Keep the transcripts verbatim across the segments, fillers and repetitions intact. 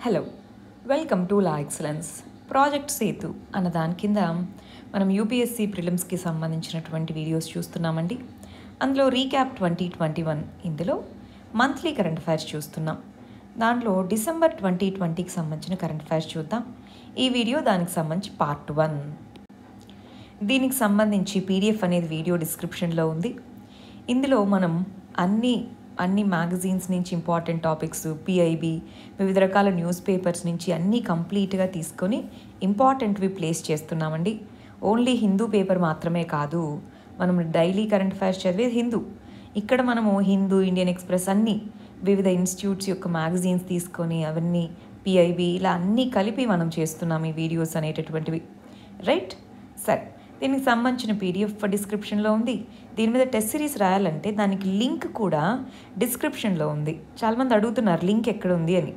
Hello welcome to Laexcellence project Setu అన్న దాని కింద మనం యూపీఎస్సీ ప్రిలిమ్స్కి సంబంధించినటువంటి వీడియోస్ చూస్తున్నామండి. అందులో రీక్యాప్ ట్వంటీ ట్వంటీ వన్ ఇందులో మంత్లీ కరెంట్ అఫైర్స్ చూస్తున్నాం. దాంట్లో డిసెంబర్ ట్వంటీ ట్వంటీకి సంబంధించిన కరెంట్ అఫైర్స్ చూద్దాం. ఈ వీడియో దానికి సంబంధించి పార్ట్ వన్. దీనికి సంబంధించి పీడిఎఫ్ అనేది వీడియో డిస్క్రిప్షన్లో ఉంది. ఇందులో మనం అన్ని అన్ని మ్యాగజైన్స్ నుంచి ఇంపార్టెంట్ టాపిక్స్, పిఐబి, వివిధ రకాల న్యూస్ పేపర్స్ నుంచి అన్నీ కంప్లీట్గా తీసుకొని ఇంపార్టెంట్వి ప్లేస్ చేస్తున్నామండి. ఓన్లీ హిందూ పేపర్ మాత్రమే కాదు, మనం డైలీ కరెంట్ అఫైర్స్ చదివేది హిందూ. ఇక్కడ మనము హిందూ, ఇండియన్ ఎక్స్ప్రెస్ అన్నీ వివిధ ఇన్స్టిట్యూట్స్ యొక్క మ్యాగజైన్స్ తీసుకొని అవన్నీ పిఐబి ఇలా అన్నీ కలిపి మనం చేస్తున్నాం ఈ వీడియోస్ అనేటటువంటివి. రైట్, సరే. దీనికి సంబంధించిన పీడిఎఫ్ డిస్క్రిప్షన్లో ఉంది. దీని మీద టెస్ట్ సిరీస్ రాయాలంటే దానికి లింక్ కూడా డిస్క్రిప్షన్లో ఉంది. చాలామంది అడుగుతున్నారు లింక్ ఎక్కడ ఉంది అని,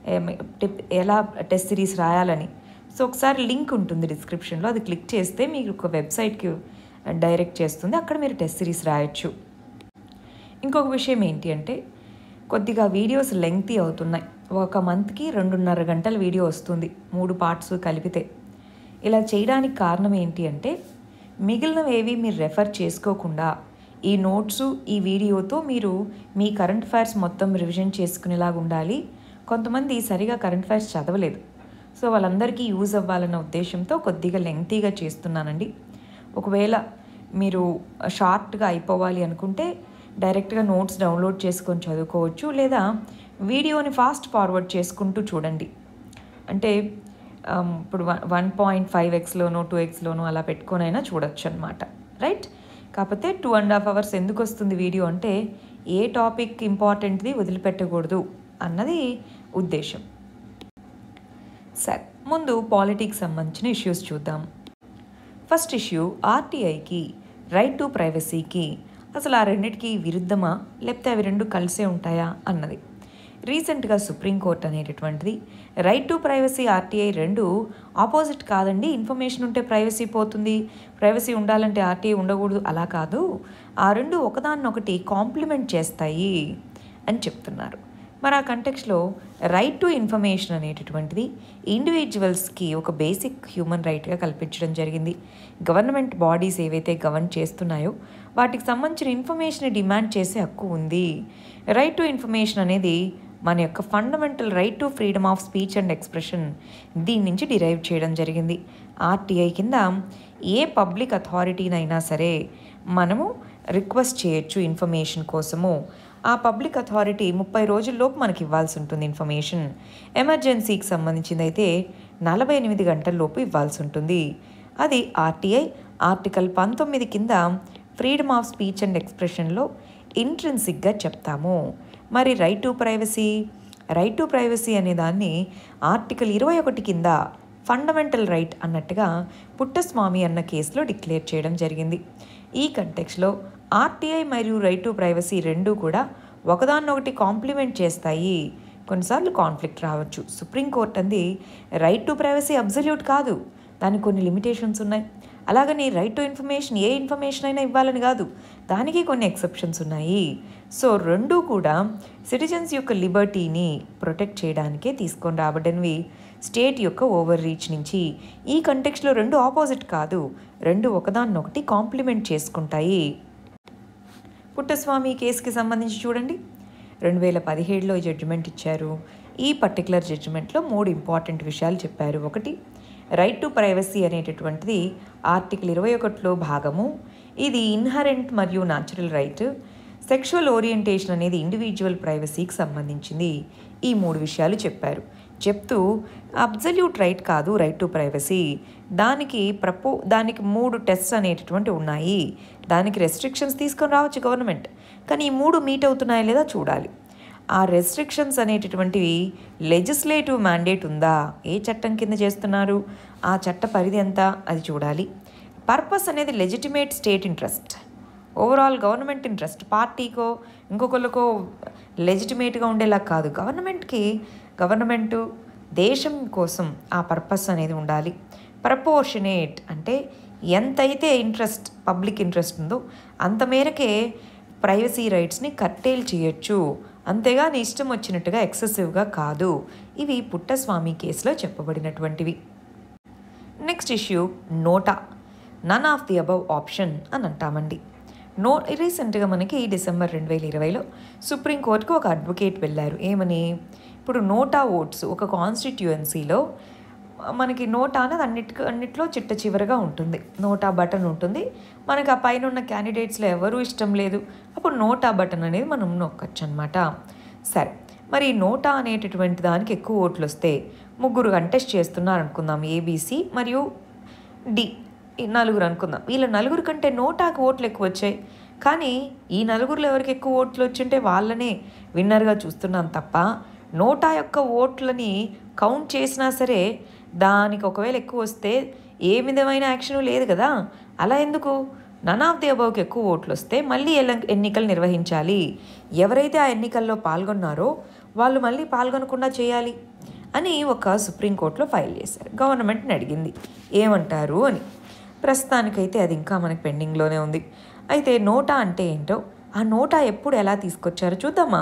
ఎలా టెస్ట్ సిరీస్ రాయాలని. సో ఒకసారి లింక్ ఉంటుంది డిస్క్రిప్షన్లో, అది క్లిక్ చేస్తే మీకు ఒక వెబ్సైట్కి డైరెక్ట్ చేస్తుంది. అక్కడ మీరు టెస్ట్ సిరీస్ రాయొచ్చు. ఇంకొక విషయం ఏంటి అంటే కొద్దిగా వీడియోస్ లెంగ్తీ అవుతున్నాయి. ఒక మంత్కి రెండున్నర గంటల వీడియో వస్తుంది, మూడు పార్ట్స్ కలిపితే. ఇలా చేయడానికి కారణం ఏంటి అంటే మిగిలినవేవి మీరు రెఫర్ చేసుకోకుండా ఈ నోట్సు ఈ వీడియోతో మీరు మీ కరెంట్ అఫైర్స్ మొత్తం రివిజన్ చేసుకునేలాగా ఉండాలి. కొంతమంది సరిగా కరెంట్ అఫైర్స్ చదవలేదు, సో వాళ్ళందరికీ యూజ్ అవ్వాలన్న ఉద్దేశంతో కొద్దిగా లెంగ్తీగా చేస్తున్నానండి. ఒకవేళ మీరు షార్ట్గా అయిపోవాలి అనుకుంటే డైరెక్ట్గా నోట్స్ డౌన్లోడ్ చేసుకొని చదువుకోవచ్చు, లేదా వీడియోని ఫాస్ట్ ఫార్వర్డ్ చేసుకుంటూ చూడండి. అంటే ఇప్పుడు వన్ పాయింట్ ఫైవ్ ఎక్స్లోనో టూ ఎక్స్లోనో అలా పెట్టుకొని అయినా చూడొచ్చు అనమాట. రైట్, కాకపోతే టూ అండ్ హాఫ్ అవర్స్ ఎందుకు వస్తుంది వీడియో అంటే ఏ టాపిక్ ఇంపార్టెంట్ది వదిలిపెట్టకూడదు అన్నది ఉద్దేశం. సరే, ముందు పాలిటీకి సంబంధించిన ఇష్యూస్ చూద్దాం. ఫస్ట్ ఇష్యూ ఆర్టీఐకి, రైట్ టు ప్రైవసీకి అసలు ఆ రెండింటికి విరుద్ధమా లేకపోతే అవి రెండు కలిసే ఉంటాయా అన్నది. రీసెంట్గా సుప్రీంకోర్టు అనేటటువంటిది రైట్ టు ప్రైవసీ, ఆర్టీఐ రెండు ఆపోజిట్ కాదండి, ఇన్ఫర్మేషన్ ఉంటే ప్రైవసీ పోతుంది, ప్రైవసీ ఉండాలంటే ఆర్టీఐ ఉండకూడదు, అలా కాదు, ఆ రెండు ఒకదాన్నొకటి కాంప్లిమెంట్ చేస్తాయి అని చెప్తున్నారు. మరి ఆ కంటెక్స్లో రైట్ టు ఇన్ఫర్మేషన్ అనేటటువంటిది ఇండివిజువల్స్కి ఒక బేసిక్ హ్యూమన్ రైట్గా కల్పించడం జరిగింది. గవర్నమెంట్ బాడీస్ ఏవైతే గవర్న్ చేస్తున్నాయో వాటికి సంబంధించిన ఇన్ఫర్మేషన్ డిమాండ్ చేసే హక్కు ఉంది. రైట్ టు ఇన్ఫర్మేషన్ అనేది మన యొక్క fundamental right to freedom of speech and ఎక్స్ప్రెషన్, దీని నుంచి డిరైవ్ చేయడం జరిగింది. ఆర్టీఐ కింద ఏ పబ్లిక్ అథారిటీనైనా సరే మనము రిక్వెస్ట్ చేయొచ్చు ఇన్ఫర్మేషన్ కోసము. ఆ పబ్లిక్ అథారిటీ ముప్పై రోజుల్లోపు మనకి ఇవ్వాల్సి ఉంటుంది ఇన్ఫర్మేషన్. ఎమర్జెన్సీకి సంబంధించింది అయితే నలభై ఎనిమిది గంటల్లోపు ఇవ్వాల్సి ఉంటుంది. అది ఆర్టీఐ ఆర్టికల్ పంతొమ్మిది కింద ఫ్రీడమ్ ఆఫ్ స్పీచ్ అండ్ ఎక్స్ప్రెషన్లో ఇంట్రిన్సిక్గా చెప్తాము. మరి right to privacy, right to privacy అనే దాన్ని ఆర్టికల్ ఇరవై ఒకటి కింద ఫండమెంటల్ రైట్ అన్నట్టుగా పుట్టస్వామి అన్న కేసులో డిక్లేర్ చేయడం జరిగింది. ఈ కంటెక్స్లో ఆర్టీఐ మరియు రైట్ టు ప్రైవసీ రెండు కూడా ఒకదాన్నొకటి కాంప్లిమెంట్ చేస్తాయి. కొన్నిసార్లు కాన్ఫ్లిక్ట్ రావచ్చు. సుప్రీంకోర్టు అంది రైట్ టు ప్రైవసీ అబ్సల్యూట్ కాదు, దానికి కొన్ని లిమిటేషన్స్ ఉన్నాయి. అలాగని రైట్ టు ఇన్ఫర్మేషన్ ఏ ఇన్ఫర్మేషన్ అయినా ఇవ్వాలని కాదు, దానికి కొన్ని ఎక్సెప్షన్స్ ఉన్నాయి. సో రెండు కూడా సిటిజన్స్ యొక్క లిబర్టీని ప్రొటెక్ట్ చేయడానికే తీసుకొని రాబడినవి స్టేట్ యొక్క ఓవర్ రీచ్ నుంచి. ఈ కంటెక్స్లో రెండు ఆపోజిట్ కాదు, రెండు ఒకదాన్నొకటి కాంప్లిమెంట్ చేసుకుంటాయి. పుట్టస్వామి కేసుకి సంబంధించి చూడండి, రెండు వేల పదిహేడులో జడ్జిమెంట్ ఇచ్చారు. ఈ పర్టికులర్ జడ్జిమెంట్లో మూడు ఇంపార్టెంట్ విషయాలు చెప్పారు. ఒకటి, రైట్ టు ప్రైవసీ అనేటటువంటిది ఆర్టికల్ ఇరవై ఒకటిలో భాగము. ఇది ఇన్హరెంట్ మరియు న్యాచురల్ రైట్. సెక్షువల్ ఓరియంటేషన్ అనేది ఇండివిజువల్ ప్రైవసీకి సంబంధించింది. ఈ మూడు విషయాలు చెప్పారు. చెప్తూ అబ్సల్యూట్ రైట్ కాదు రైట్ టు ప్రైవసీ, దానికి ప్రపో దానికి మూడు టెస్ట్స్ అనేటటువంటి ఉన్నాయి. దానికి రెస్ట్రిక్షన్స్ తీసుకొని రావచ్చు గవర్నమెంట్, కానీ ఈ మూడు మీట్ అవుతున్నాయా లేదా చూడాలి. ఆ రెస్ట్రిక్షన్స్ అనేటటువంటివి లెజిస్లేటివ్ మ్యాండేట్ ఉందా, ఏ చట్టం కింద చేస్తున్నారు, ఆ చట్ట పరిధి ఎంత, అది చూడాలి. పర్పస్ అనేది legitimate state interest, overall government interest, పార్టీకో ఇంకొకరికో లెజిటిమేట్గా ఉండేలా కాదు, గవర్నమెంట్కి గవర్నమెంటు దేశం కోసం ఆ పర్పస్ అనేది ఉండాలి. ప్రపోర్షనేట్ అంటే ఎంతైతే ఇంట్రెస్ట్ పబ్లిక్ ఇంట్రెస్ట్ ఉందో అంత మేరకే ప్రైవసీ రైట్స్ని కట్టేలు చేయొచ్చు అంతేగాని ఇష్టం వచ్చినట్టుగా ఎక్సెసివ్గా కాదు. ఇవి పుట్టస్వామి కేసులో చెప్పబడినటువంటివి. Next issue NOTA, none of the above option అని అంటామండి. నో రీసెంట్గా మనకి డిసెంబర్ రెండు వేల ఇరవైలో సుప్రీంకోర్టుకు ఒక అడ్వకేట్ వెళ్ళారు. ఏమని, ఇప్పుడు నోటా ఓట్స్ ఒక కాన్స్టిట్యుయెన్సీలో మనకి నోటా అనేది అన్నిటి అన్నిట్లో చిట్ట చివరిగా ఉంటుంది. నోటా బటన్ ఉంటుంది. మనకి ఆ పైన ఉన్న క్యాండిడేట్స్లో ఎవరూ ఇష్టం లేదు, అప్పుడు నోటా బటన్ అనేది మనం నొక్కొచ్చు అనమాట. సరే, మరి నోటా అనేటటువంటి దానికి ఎక్కువ ఓట్లు వస్తే ముగ్గురు కంటెస్ట్ చేస్తున్నారు అనుకుందాం, ఏబీసీ మరియు డి నలుగురు అనుకుందాం. వీళ్ళ నలుగురు కంటే నోటాకి ఓట్లు ఎక్కువ వచ్చాయి. కానీ ఈ నలుగురిలో ఎవరికి ఎక్కువ ఓట్లు వచ్చింటే వాళ్ళనే విన్నర్గా చూస్తున్నాం తప్ప నోటా యొక్క ఓట్లని కౌంట్ చేసినా సరే దానికి ఒకవేళ ఎక్కువ వస్తే ఏ విధమైన యాక్షన్ లేదు కదా. అలా ఎందుకు? నన్ ఆఫ్ ది అబౌవ్కి ఎక్కువ ఓట్లు వస్తే మళ్ళీ ఎన్నికలు నిర్వహించాలి. ఎవరైతే ఆ ఎన్నికల్లో పాల్గొన్నారో వాళ్ళు మళ్ళీ పాల్గొనకుండా చేయాలి అని ఒక సుప్రీంకోర్టులో ఫైల్ చేశారు. గవర్నమెంట్ని అడిగింది ఏమంటారు అని. ప్రస్తుతానికైతే అది ఇంకా మనకి పెండింగ్లోనే ఉంది. అయితే నోటా అంటే ఏంటో, ఆ నోటా ఎప్పుడు ఎలా తీసుకొచ్చారో చూద్దామా.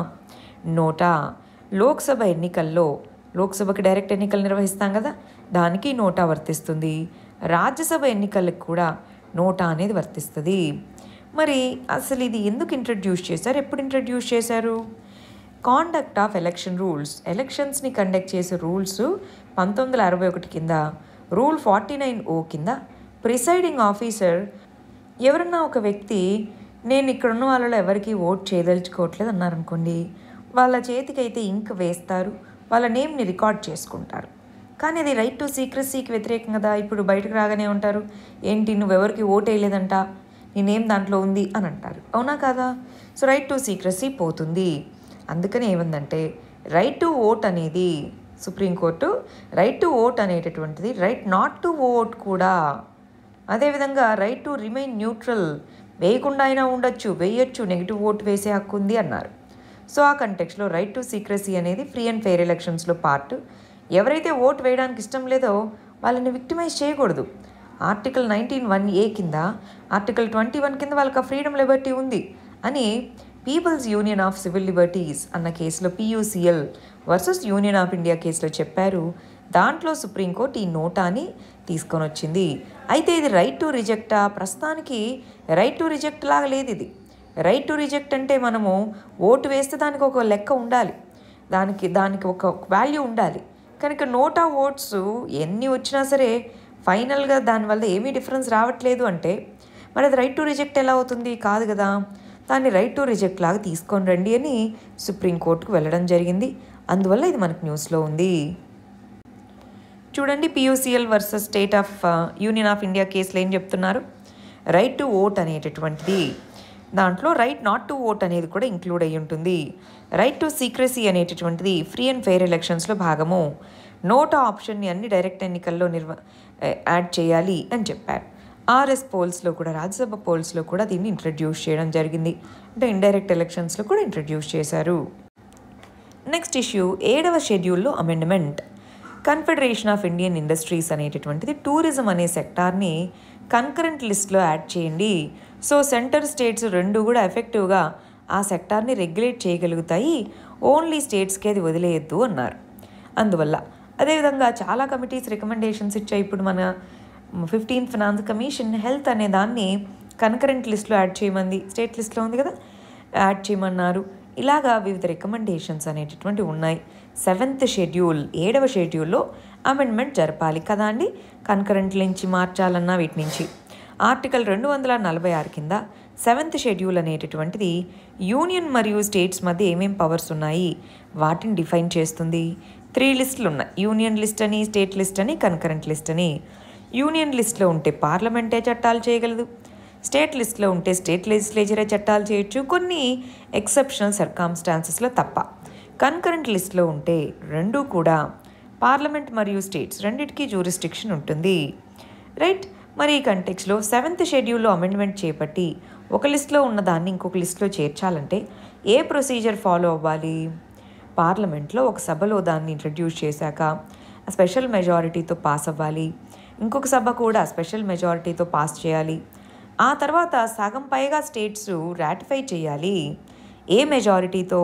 నోటా లోక్సభ ఎన్నికల్లో, లోక్సభకి డైరెక్ట్ ఎన్నికలు నిర్వహిస్తాం కదా, దానికి నోటా వర్తిస్తుంది. రాజ్యసభ ఎన్నికలకు కూడా నోటా అనేది వర్తిస్తుంది. మరి అసలు ఇది ఎందుకు ఇంట్రడ్యూస్ చేశారు, ఎప్పుడు ఇంట్రడ్యూస్ చేశారు? కాండక్ట్ ఆఫ్ ఎలక్షన్ రూల్స్, ఎలక్షన్స్ని కండక్ట్ చేసే రూల్స్ పంతొమ్మిది వందల అరవై ఒకటి కింద రూల్ ఫార్టీ నైన్ ఓ కింద ప్రిసైడింగ్ ఆఫీసర్ ఎవరన్నా ఒక వ్యక్తి నేను ఇక్కడున్న వాళ్ళలో ఎవరికి ఓట్ చేయదలుచుకోవట్లేదు అన్నారనుకోండి, వాళ్ళ చేతికైతే ఇంక్ వేస్తారు, వాళ్ళ నేమ్ని రికార్డ్ చేసుకుంటారు. కానీ అది రైట్ టు సీక్రసీకి వ్యతిరేకం కదా. ఇప్పుడు బయటకు రాగానే ఉంటారు, ఏంటి నువ్వెవరికి ఓట్ వేయలేదంట, నీ నేమ్ దాంట్లో ఉంది అని అంటారు. అవునా కాదా? సో రైట్ టు సీక్రసీ పోతుంది. అందుకని ఏముందంటే రైట్ టు ఓట్ అనేది సుప్రీంకోర్టు రైట్ టు ఓట్ అనేటటువంటిది రైట్ నాట్ టు ఓట్ కూడా, అదేవిధంగా రైట్ టు రిమైన్ న్యూట్రల్, వేయకుండా అయినా ఉండొచ్చు, వేయొచ్చు, నెగిటివ్ ఓట్ వేసే హక్కు ఉంది అన్నారు. సో ఆ కంటెక్స్లో రైట్ టు సీక్రసీ అనేది ఫ్రీ అండ్ ఫెయిర్ ఎలక్షన్స్లో పార్ట్. ఎవరైతే ఓట్ వేయడానికి ఇష్టం లేదో వాళ్ళని విక్టిమైజ్ చేయకూడదు. ఆర్టికల్ నైన్టీన్ వన్ ఏ కింద, ఆర్టికల్ ట్వంటీ వన్ కింద వాళ్ళకి ఫ్రీడమ్ లిబర్టీ ఉంది అని people's union of civil liberties అన్న కేసులో PUCL versus union of India కేసులో చెప్పారు. దాంట్లో సుప్రీంకోర్టు ఈ నోటాని తీసుకొని వచ్చింది. అయితే ఇది రైట్ టు రిజెక్టా? ప్రస్తుతానికి రైట్ టు రిజెక్ట్ లాగా లేదు. ఇది రైట్ టు రిజెక్ట్ అంటే మనము ఓటు వేస్తే దానికి ఒక లెక్క ఉండాలి, దానికి దానికి ఒక వాల్యూ ఉండాలి. కనుక నోటా ఓట్స్ ఎన్ని వచ్చినా సరే ఫైనల్గా దానివల్ల ఏమీ డిఫరెన్స్ రావట్లేదు అంటే మరి అది రైట్ టు రిజెక్ట్ ఎలా అవుతుంది? కాదు కదా. దాన్ని రైట్ టు రిజెక్ట్ లాగా తీసుకొని రండి అని సుప్రీంకోర్టుకు వెళ్ళడం జరిగింది. అందువల్ల ఇది మనకు న్యూస్లో ఉంది. చూడండి, PUCL versus state of union of India కేసులో ఏం చెప్తున్నారు? రైట్ టు ఓట్ అనేటటువంటిది దాంట్లో రైట్ నాట్ టు ఓట్ అనేది కూడా ఇంక్లూడ్ అయ్యి ఉంటుంది. రైట్ టు సీక్రసీ అనేటటువంటిది ఫ్రీ అండ్ ఫెయిర్ ఎలక్షన్స్లో భాగము. నోటా ఆప్షన్ని అన్ని డైరెక్ట్ ఎన్నికల్లో నిర్వ యాడ్ చేయాలి అని చెప్పారు. ఆర్ఎస్ పోల్స్లో కూడా, రాజ్యసభ పోల్స్లో కూడా దీన్ని ఇంట్రడ్యూస్ చేయడం జరిగింది. అంటే ఇండైరెక్ట్ ఎలక్షన్స్లో కూడా ఇంట్రడ్యూస్ చేశారు. నెక్స్ట్ ఇష్యూ ఏడవ షెడ్యూల్లో amendment. Confederation of Indian industries అనేటటువంటిది టూరిజం అనే సెక్టార్ని కన్కరెంట్ లిస్ట్లో యాడ్ చేయండి. సో సెంటర్ స్టేట్స్ రెండు కూడా ఎఫెక్టివ్గా ఆ సెక్టార్ని రెగ్యులేట్ చేయగలుగుతాయి, ఓన్లీ స్టేట్స్కి అది వదిలేయద్దు అన్నారు. అందువల్ల అదేవిధంగా చాలా కమిటీస్ రికమెండేషన్స్ ఇచ్చాయి. ఇప్పుడు మన ఫిఫ్టీన్త్ ఫినాన్స్ కమిషన్ హెల్త్ అనే దాన్ని కన్కరెంట్ లిస్ట్లో యాడ్ చేయమంది, స్టేట్ లిస్ట్లో ఉంది కదా, యాడ్ చేయమన్నారు. ఇలాగా వివిధ రికమెండేషన్స్ అనేటటువంటి ఉన్నాయి. సెవెంత్ షెడ్యూల్, ఏడవ షెడ్యూల్లో అమెండ్మెంట్ జరపాలి కదా అండి. కన్కరెంట్ నుంచి మార్చాలన్నా వీటి నుంచి ఆర్టికల్ రెండు వందల నలభై ఆరు కింద సెవెంత్ షెడ్యూల్ అనేటటువంటిది యూనియన్ మరియు స్టేట్స్ మధ్య ఏమేం పవర్స్ ఉన్నాయి వాటిని డిఫైన్ చేస్తుంది. త్రీ లిస్టులు ఉన్నాయి, యూనియన్ లిస్ట్ అని, స్టేట్ లిస్ట్ అని, కన్కరెంట్ లిస్ట్ అని. యూనియన్ లిస్ట్లో ఉంటే పార్లమెంటే చట్టాలు చేయగలదు, స్టేట్ లిస్ట్లో ఉంటే స్టేట్ లెజిస్లేచరే చట్టాలు చేయొచ్చు, కొన్ని ఎక్సెప్షనల్ సర్కామ్స్టాన్సెస్లో తప్ప. కన్కరెంట్ లిస్ట్లో ఉంటే రెండూ కూడా పార్లమెంట్ మరియు స్టేట్స్ రెండిటికీ జ్యూరిస్డిక్షన్ ఉంటుంది, రైట్. మరి ఈ కంటెక్స్లో సెవెంత్ షెడ్యూల్లో అమెండ్మెంట్ చేపట్టి ఒక లిస్ట్లో ఉన్న దాన్ని ఇంకొక లిస్ట్లో చేర్చాలంటే ఏ ప్రొసీజర్ ఫాలో అవ్వాలి? పార్లమెంట్లో ఒక సభలో దాన్ని ఇంట్రడ్యూస్ చేశాక స్పెషల్ మెజారిటీతో పాస్ అవ్వాలి, ఇంకొక సభ కూడా స్పెషల్ మెజారిటీతో పాస్ చేయాలి, ఆ తర్వాత సగం పైగా స్టేట్స్ రాటిఫై చేయాలి. ఏ మెజారిటీతో?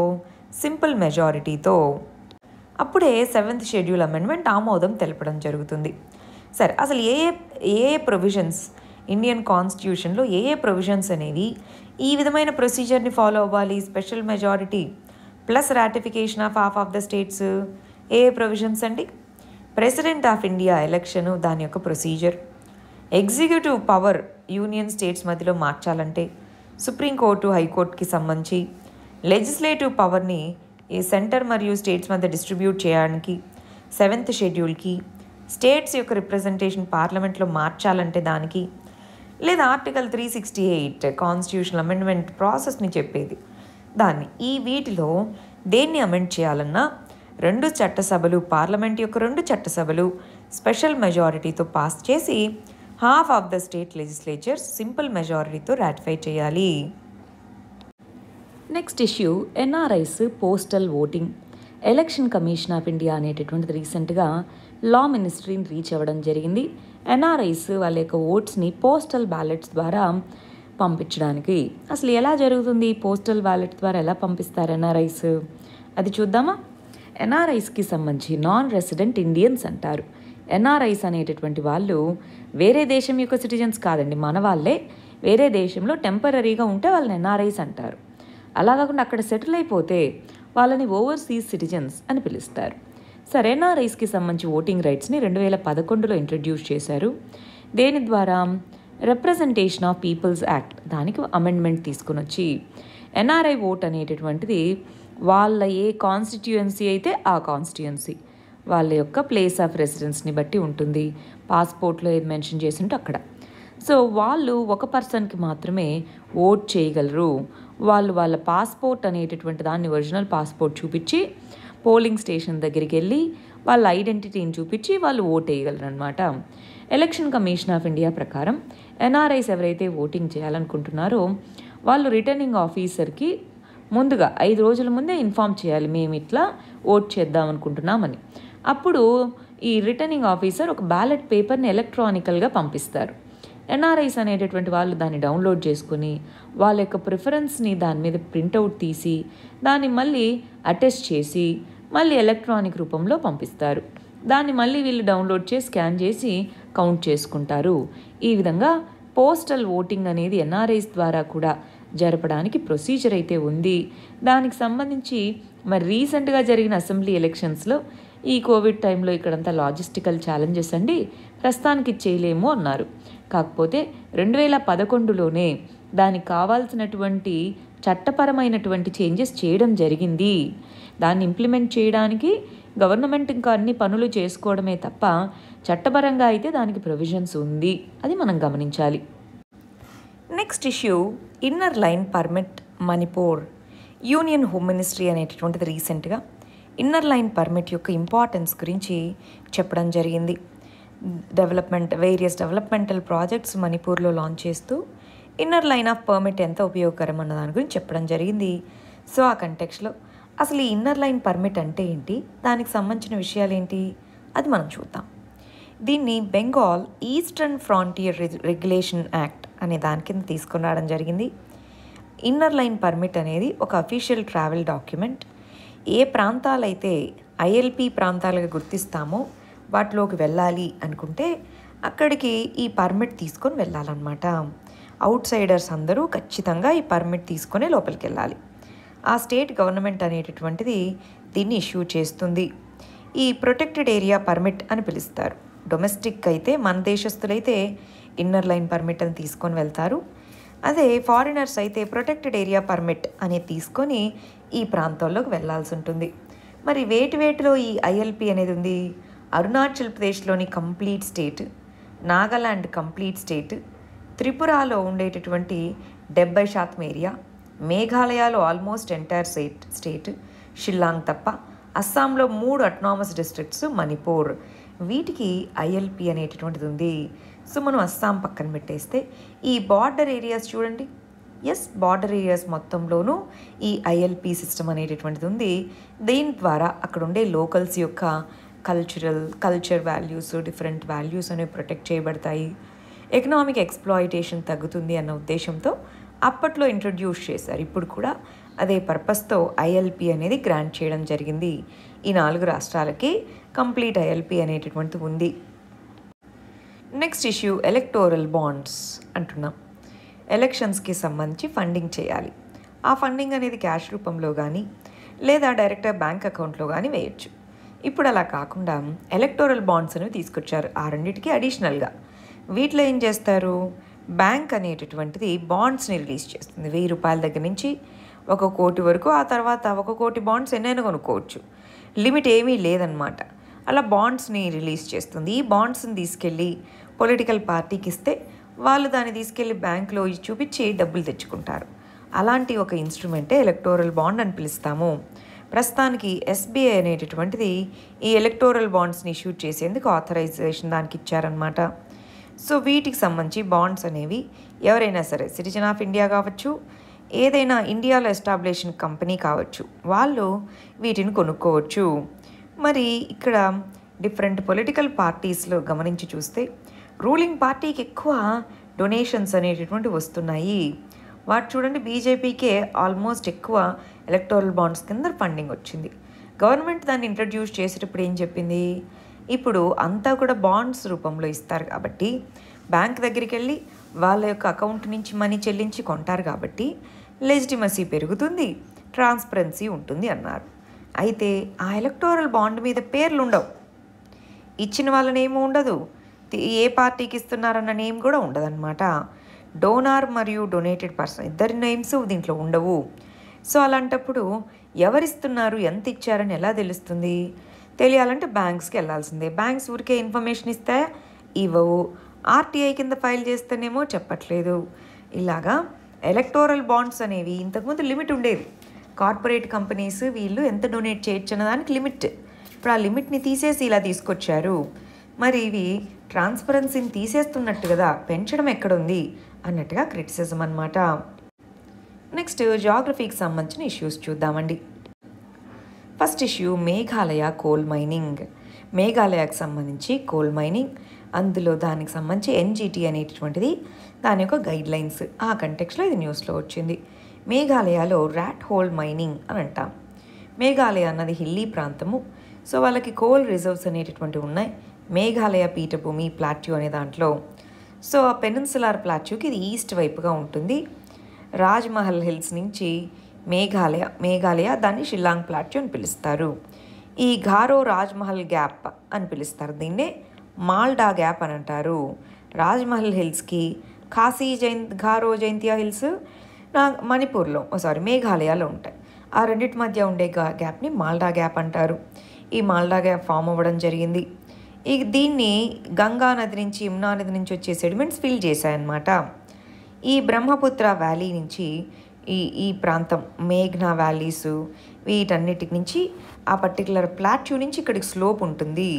సింపుల్ మెజారిటీతో అప్పుడే సెవెంత్ షెడ్యూల్ అమెండ్మెంట్ ఆమోదం తెలపడం జరుగుతుంది. సరే, అసలు ఏ ఏ ఏ ప్రొవిజన్స్ ఇండియన్ కాన్స్టిట్యూషన్లో ఏ ఏ ప్రొవిజన్స్ అనేవి ఈ విధమైన ప్రొసీజర్ని ఫాలో అవ్వాలి? Special majority plus ratification of half of the states. ఏ ఏ ప్రొవిజన్స్ అండి? ప్రెసిడెంట్ ఆఫ్ ఇండియా ఎలక్షను, దాని యొక్క procedure. Executive power union states మధ్యలో మార్చాలంటే సుప్రీంకోర్టు, హైకోర్టుకి సంబంధించి లెజిస్లేటివ్ పవర్ని ఈ సెంటర్ మరియు స్టేట్స్ మధ్య డిస్ట్రిబ్యూట్ చేయడానికి సెవెంత్ షెడ్యూల్కి, స్టేట్స్ యొక్క రిప్రజెంటేషన్ పార్లమెంట్లో మార్చాలంటే దానికి, లేదా article three sixty eight constitutional amendment ప్రాసెస్ని చెప్పేది దాన్ని. ఈ వీటిలో దేన్ని అమెండ్ చేయాలన్నా రెండు చట్టసభలు, పార్లమెంట్ యొక్క రెండు చట్టసభలు స్పెషల్ మెజారిటీతో పాస్ చేసి half of the state legislatures simple మెజారిటీతో రాటిఫై చేయాలి. Next issue NRIs postal voting. Election commission of India అనేటటువంటిది రీసెంట్గా లా మినిస్ట్రీని రీచ్ అవ్వడం జరిగింది. ఎన్ఆర్ఐస్ వాళ్ళ యొక్క ఓట్స్ని పోస్టల్ బ్యాలెట్స్ ద్వారా పంపించడానికి. అసలు ఎలా జరుగుతుంది? పోస్టల్ బ్యాలెట్ ద్వారా ఎలా పంపిస్తారు ఎన్ఆర్ఐస్? అది చూద్దామా? ఎన్ఆర్ఐస్కి సంబంధించి నాన్ రెసిడెంట్ ఇండియన్స్ అంటారు. ఎన్ఆర్ఐస్ అనేటటువంటి వాళ్ళు వేరే దేశం యొక్క సిటిజన్స్ కాదండి, మన వాళ్ళే. వేరే దేశంలో టెంపరీగా ఉంటే వాళ్ళని ఎన్ఆర్ఐస్ అంటారు. అలా కాకుండా అక్కడ సెటిల్ అయిపోతే వాళ్ళని ఓవర్సీస్ సిటిజన్స్ అని పిలుస్తారు. సరే, ఎన్ఆర్ఐస్కి సంబంధించి ఓటింగ్ రైట్స్ని రెండు వేల పదకొండులో ఇంట్రడ్యూస్ చేశారు. దేని ద్వారా? రిప్రజెంటేషన్ ఆఫ్ పీపుల్స్ యాక్ట్, దానికి అమెండ్మెంట్ తీసుకుని వచ్చి ఎన్ఆర్ఐ ఓట్ అనేటటువంటిది వాళ్ళ ఏ కాన్స్టిట్యుయెన్సీ అయితే ఆ కాన్స్టిట్యుయెన్సీ, వాళ్ళ యొక్క ప్లేస్ ఆఫ్ రెసిడెన్స్ని బట్టి ఉంటుంది. పాస్పోర్ట్లో ఏది మెన్షన్ చేసి ఉంటే అక్కడ. సో వాళ్ళు ఒక పర్సన్కి మాత్రమే ఓట్ చేయగలరు. వాళ్ళు వాళ్ళ పాస్పోర్ట్ అనేటటువంటి దాన్ని, ఒరిజినల్ పాస్పోర్ట్ చూపించి పోలింగ్ స్టేషన్ దగ్గరికి వెళ్ళి వాళ్ళ ఐడెంటిటీని చూపించి వాళ్ళు ఓట్ వేయగలరు అనమాట. ఎలక్షన్ కమిషన్ ఆఫ్ ఇండియా ప్రకారం ఎన్ఆర్ఐస్ ఎవరైతే ఓటింగ్ చేయాలనుకుంటున్నారో వాళ్ళు రిటర్నింగ్ ఆఫీసర్కి ముందుగా ఐదు రోజుల ముందే ఇన్ఫామ్ చేయాలి, మేము ఇట్లా ఓట్ చేద్దాం అనుకుంటున్నామని. అప్పుడు ఈ రిటర్నింగ్ ఆఫీసర్ ఒక బ్యాలెట్ పేపర్ని ఎలక్ట్రానికల్గా పంపిస్తారు. ఎన్ఆర్ఐస్ అనేటటువంటి వాళ్ళు దాన్ని డౌన్లోడ్ చేసుకుని వాళ్ళ యొక్క ప్రిఫరెన్స్ని దాని మీద ప్రింటౌట్ తీసి దాన్ని మళ్ళీ అటెస్ట్ చేసి మళ్ళీ ఎలక్ట్రానిక్ రూపంలో పంపిస్తారు. దాన్ని మళ్ళీ వీళ్ళు డౌన్లోడ్ చేసి స్కాన్ చేసి కౌంట్ చేసుకుంటారు. ఈ విధంగా పోస్టల్ ఓటింగ్ అనేది ఎన్ఆర్ఐస్ ద్వారా కూడా జరపడానికి ప్రొసీజర్ అయితే ఉంది. దానికి సంబంధించి మరి రీసెంట్గా జరిగిన అసెంబ్లీ ఎలక్షన్స్లో ఈ కోవిడ్ టైంలో ఇక్కడంతా లాజిస్టికల్ ఛాలెంజెస్ అండి, ప్రస్తుతానికి చేయలేము అన్నారు. కాకపోతే రెండు వేల పదకొండులోనే దానికి కావాల్సినటువంటి చట్టపరమైనటువంటి చేంజెస్ చేయడం జరిగింది. దాన్ని ఇంప్లిమెంట్ చేయడానికి గవర్నమెంట్ ఇంకా అన్ని పనులు చేసుకోవడమే తప్ప చట్టపరంగా అయితే దానికి ప్రొవిజన్స్ ఉంది. అది మనం గమనించాలి. Next issue inner line permit Manipur. Union home ministry అనేటటువంటిది రీసెంట్గా ఇన్నర్ లైన్ పర్మిట్ యొక్క ఇంపార్టెన్స్ గురించి చెప్పడం జరిగింది. డెవలప్మెంట్ వేరియస్ డెవలప్మెంటల్ ప్రాజెక్ట్స్ మణిపూర్లో లాంచ్ చేస్తూ ఇన్నర్ లైన్ ఆఫ్ పర్మిట్ ఎంత ఉపయోగకరం అన్న దాని గురించి చెప్పడం జరిగింది. సో ఆ కంటెక్స్లో అసలు ఈ ఇన్నర్ లైన్ పర్మిట్ అంటే ఏంటి, దానికి సంబంధించిన విషయాలు ఏంటి, అది మనం చూద్దాం. దీన్ని Bengal eastern frontier regulation act అనే దాని కింద తీసుకుని రావడం జరిగింది. ఇన్నర్ లైన్ పర్మిట్ అనేది ఒక అఫీషియల్ ట్రావెల్ డాక్యుమెంట్. ఏ ప్రాంతాలైతే ఐఎల్పి ప్రాంతాలుగా గుర్తిస్తామో వాటిలోకి వెళ్ళాలి అనుకుంటే అక్కడికి ఈ పర్మిట్ తీసుకొని వెళ్ళాలన్నమాట. అవుట్ సైడర్స్ అందరూ ఖచ్చితంగా ఈ పర్మిట్ తీసుకొని లోపలికి వెళ్ళాలి. ఆ స్టేట్ గవర్నమెంట్ అనేటటువంటిది దీన్ని ఇష్యూ చేస్తుంది. ఈ ప్రొటెక్టెడ్ ఏరియా పర్మిట్ అని పిలుస్తారు. డొమెస్టిక్ అయితే మన దేశస్తులైతే ఇన్నర్ లైన్ పర్మిట్ అని తీసుకొని వెళ్తారు. అదే ఫారినర్స్ అయితే ప్రొటెక్టెడ్ ఏరియా పర్మిట్ అనేది తీసుకొని ఈ ప్రాంతాల్లోకి వెళ్ళాల్సి ఉంటుంది. మరి వేటి వేటిలో ఈ ఐఎల్పి అనేది ఉంది? అరుణాచల్ ప్రదేశ్లోని complete state, Nagaland complete state, త్రిపురలో ఉండేటటువంటి డెబ్బై శాతం ఏరియా, మేఘాలయలో almost entire state state Shillong తప్ప, అస్సాంలో మూడు అటానమస్ డిస్ట్రిక్ట్స్, మణిపూర్, వీటికి ఐఎల్పి అనేటటువంటిది ఉంది. సో మనం అస్సాం పక్కన పెట్టేస్తే ఈ బార్డర్ ఏరియాస్ చూడండి. ఎస్, బార్డర్ ఏరియాస్ మొత్తంలోనూ ఈ ఐఎల్పి సిస్టమ్ అనేటటువంటిది ఉంది. దీని ద్వారా అక్కడ ఉండే లోకల్స్ యొక్క cultural culture values, different values అనేవి ప్రొటెక్ట్ చేయబడతాయి. ఎకనామిక్ ఎక్స్ప్లాయిటేషన్ తగ్గుతుంది అన్న ఉద్దేశంతో అప్పట్లో ఇంట్రడ్యూస్ చేశారు. ఇప్పుడు కూడా అదే పర్పస్తో ఐఎల్పి అనేది గ్రాంట్ చేయడం జరిగింది. ఈ నాలుగు రాష్ట్రాలకి కంప్లీట్ ఐఎల్పి అనేటటువంటిది ఉంది. నెక్స్ట్ ఇష్యూ ఎలక్టోరల్ బాండ్స్ అంటున్నాం. ఎలక్షన్స్కి సంబంధించి ఫండింగ్ చేయాలి. ఆ ఫండింగ్ అనేది క్యాష్ రూపంలో కానీ లేదా డైరెక్ట్గా బ్యాంక్ అకౌంట్లో కానీ వేయచ్చు. ఇప్పుడు అలా కాకుండా ఎలక్టోరల్ బాండ్స్ అనేవి తీసుకొచ్చారు ఆ రెండింటికి అడిషనల్గా. వీటిలో ఏం చేస్తారు, బ్యాంక్ అనేటటువంటిది బాండ్స్ని రిలీజ్ చేస్తుంది. వెయ్యి రూపాయల దగ్గర నుంచి ఒక కోటి వరకు, ఆ తర్వాత ఒక కోటి బాండ్స్ ఎన్నైనా కొనుక్కోవచ్చు, లిమిట్ ఏమీ లేదనమాట. అలా బాండ్స్ని రిలీజ్ చేస్తుంది. ఈ బాండ్స్ని తీసుకెళ్ళి పొలిటికల్ పార్టీకి ఇస్తే వాళ్ళు దాన్ని తీసుకెళ్ళి బ్యాంక్లో చూపించి డబ్బులు తెచ్చుకుంటారు. అలాంటి ఒక ఇన్స్ట్రుమెంటే ఎలక్టోరల్ బాండ్ అని పిలుస్తాము. ప్రస్తుతానికి ఎస్బీఐ అనేటటువంటిది ఈ ఎలక్టోరల్ బాండ్స్ని ఇష్యూ చేసేందుకు ఆథరైజేషన్ దానికి ఇచ్చారనమాట. సో వీటికి సంబంధించి బాండ్స్ అనేవి ఎవరైనా సరే సిటిజన్ ఆఫ్ ఇండియా కావచ్చు, ఏదైనా ఇండియాలో ఎస్టాబ్లిష్ కంపెనీ కావచ్చు, వాళ్ళు వీటిని కొనుక్కోవచ్చు. మరి ఇక్కడ డిఫరెంట్ పొలిటికల్ పార్టీస్లో గమనించి చూస్తే రూలింగ్ పార్టీకి ఎక్కువ డొనేషన్స్ అనేటటువంటి వస్తున్నాయి. వాటి చూడండి, బీజేపీకే ఆల్మోస్ట్ ఎక్కువ ఎలక్టోరల్ బాండ్స్ కింద ఫండింగ్ వచ్చింది. గవర్నమెంట్ దాన్ని ఇంట్రడ్యూస్ చేసేటప్పుడు ఏం చెప్పింది, ఇప్పుడు అంతా కూడా బాండ్స్ రూపంలో ఇస్తారు కాబట్టి బ్యాంక్ దగ్గరికి వెళ్ళి వాళ్ళ యొక్క అకౌంట్ నుంచి మనీ చెల్లించి కొంటారు కాబట్టి లెజిటిమసీ పెరుగుతుంది, ట్రాన్స్పరెన్సీ ఉంటుంది అన్నారు. అయితే ఆ ఎలక్టోరల్ బాండ్ మీద పేర్లు ఉండవు, ఇచ్చిన వాళ్ళ నేమ్ ఉండదు, ఏ పార్టీకి ఇస్తున్నారన్న నేమ్ కూడా ఉండదన్నమాట. డోనార్ మరియు డొనేటెడ్ పర్సన్ ఇద్దరి నేమ్స్ దీంట్లో ఉండవు. సో అలాంటప్పుడు ఎవరిస్తున్నారు, ఎంత ఇచ్చారని ఎలా తెలుస్తుంది? తెలియాలంటే బ్యాంక్స్కి వెళ్ళాల్సిందే. బ్యాంక్స్ ఊరికే ఇన్ఫర్మేషన్ ఇస్తే ఇవ్వవు, ఆర్టీఐ కింద ఫైల్ చేస్తేనేమో చెప్పట్లేదు. ఇలాగా ఎలక్టోరల్ బాండ్స్ అనేవి ఇంతకుముందు లిమిట్ ఉండేది. కార్పొరేట్ కంపెనీస్ వీళ్ళు ఎంత డొనేట్ చేయొచ్చు అన్న దానికి లిమిట్. ఇప్పుడు ఆ లిమిట్ని తీసేసి ఇలా తీసుకొచ్చారు. మరి ఇవి ట్రాన్స్పరెన్సీని తీసేస్తున్నట్టు కదా, పెంచడం ఎక్కడుంది అన్నట్టుగా క్రిటిసిజం అన్నమాట. నెక్స్ట్ జాగ్రఫీకి సంబంధించిన ఇష్యూస్ చూద్దామండి. First issue Meghalaya coal mining. మేఘాలయకు సంబంధించి కోల్ మైనింగ్, అందులో దానికి సంబంధించి ఎన్జిటి అనేటటువంటిది దాని యొక్క గైడ్ లైన్స్. ఆ కంటెక్స్లో ఇది న్యూస్లో వచ్చింది. మేఘాలయలో ర్యాట్ హోల్ మైనింగ్ అని అంటాం. మేఘాలయ అన్నది హిల్లీ ప్రాంతము. సో వాళ్ళకి కోల్ రిజర్వ్స్ అనేటటువంటివి ఉన్నాయి. మేఘాలయ పీఠభూమి ప్లాట్యూ అనే దాంట్లో. సో ఆ పెనిన్సులార్ ప్లాట్యూకి ఇది ఈస్ట్ వైపుగా ఉంటుంది. రాజ్మహల్ హిల్స్ నుంచి మేఘాలయ మేఘాలయ దాన్ని షిల్లాంగ్ ప్లాట్యూ అని పిలుస్తారు. ఈ ఘారో రాజ్మహల్ గ్యాప్ అని పిలుస్తారు, దీన్నే మాల్డా గ్యాప్ అని అంటారు. రాజ్మహల్ హిల్స్కి ఖాసీ జైంత్ ఘారో జైంతియా హిల్స్ నా మణిపూర్లో సారీ మేఘాలయలో ఉంటాయి. ఆ రెండింటి మధ్య ఉండే గా గ్యాప్ని మాల్డా గ్యాప్ అంటారు. ఈ మాల్డా గ్యాప్ ఫామ్ అవ్వడం జరిగింది. ఈ దీన్ని గంగా నది నుంచి యమునా నది నుంచి వచ్చే సెడిమెంట్స్ ఫిల్ చేశాయన్నమాట. ఈ బ్రహ్మపుత్ర వ్యాలీ నుంచి ఈ ఈ ప్రాంతం మేఘ్నా వ్యాలీసు వీటన్నిటి నుంచి ఆ పర్టికులర్ ప్లాట్యూ నుంచి ఇక్కడికి స్లోప్ ఉంటుంది.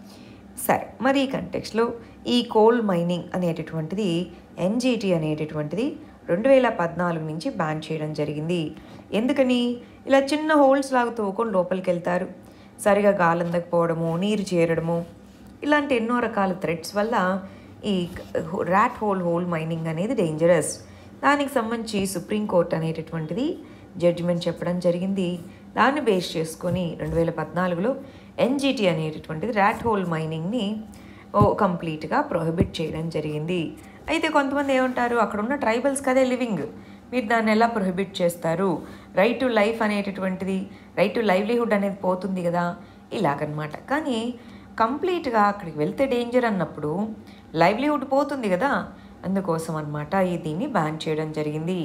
సరే, మరి ఈ కంటెక్స్లో ఈ కోల్ మైనింగ్ అనేటటువంటిది ఎన్జిటి అనేటటువంటిది రెండు వేల పద్నాలుగు నుంచి బ్యాన్ చేయడం జరిగింది. ఎందుకని? ఇలా చిన్న హోల్స్ లాగా తవ్వుకొని లోపలికి వెళ్తారు, సరిగా గాలి అందకపోవడము, నీరు చేరడము, ఇలాంటి ఎన్నో రకాల థ్రెట్స్ వల్ల ఈ ర్యాట్ హోల్ హోల్ మైనింగ్ అనేది డేంజరస్. దానికి సంబంధించి సుప్రీంకోర్టు అనేటటువంటిది జడ్జిమెంట్ చెప్పడం జరిగింది. దాన్ని బేస్ చేసుకొని రెండు వేల పద్నాలుగులో ఎన్జిటి అనేటటువంటిది ర్యాట్ హోల్ మైనింగ్ని ఓ కంప్లీట్గా ప్రొహిబిట్ చేయడం జరిగింది. అయితే కొంతమంది ఏమంటారు, అక్కడ ఉన్న ట్రైబల్స్ కదే లివింగ్, మీరు దాన్ని ఎలా ప్రొహిబిట్ చేస్తారు, రైట్ టు లైఫ్ అనేటటువంటిది రైట్ టు లైవ్లీహుడ్ అనేది పోతుంది కదా, ఇలాగనమాట. కానీ కంప్లీట్గా అక్కడికి వెళ్తే డేంజర్ అన్నప్పుడు లైవ్లీహుడ్ పోతుంది కదా, అందుకోసం అనమాట ఈ దీన్ని బ్యాన్ చేయడం జరిగింది.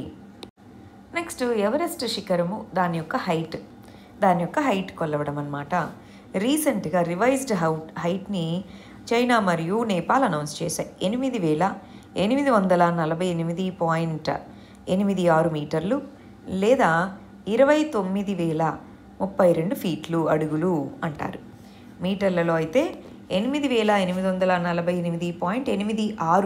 నెక్స్ట్ ఎవరెస్ట్ శిఖరము దాని యొక్క హైట్ దాని యొక్క హైట్ కొలవడం అనమాట. రీసెంట్గా రివైజ్డ్ హౌట్ హైట్ని చైనా మరియు నేపాల్ అనౌన్స్ చేశాయి. ఎనిమిది వేల ఎనిమిది వందల నలభై ఎనిమిది పాయింట్ ఎనిమిది ఆరు మీటర్లు లేదా ఇరవై తొమ్మిది వేల ముప్పై రెండు ఫీట్లు అడుగులు అంటారు. మీటర్లలో అయితే ఎనిమిది వేల ఎనిమిది వందల నలభై ఎనిమిది పాయింట్ ఎనిమిది ఆరు.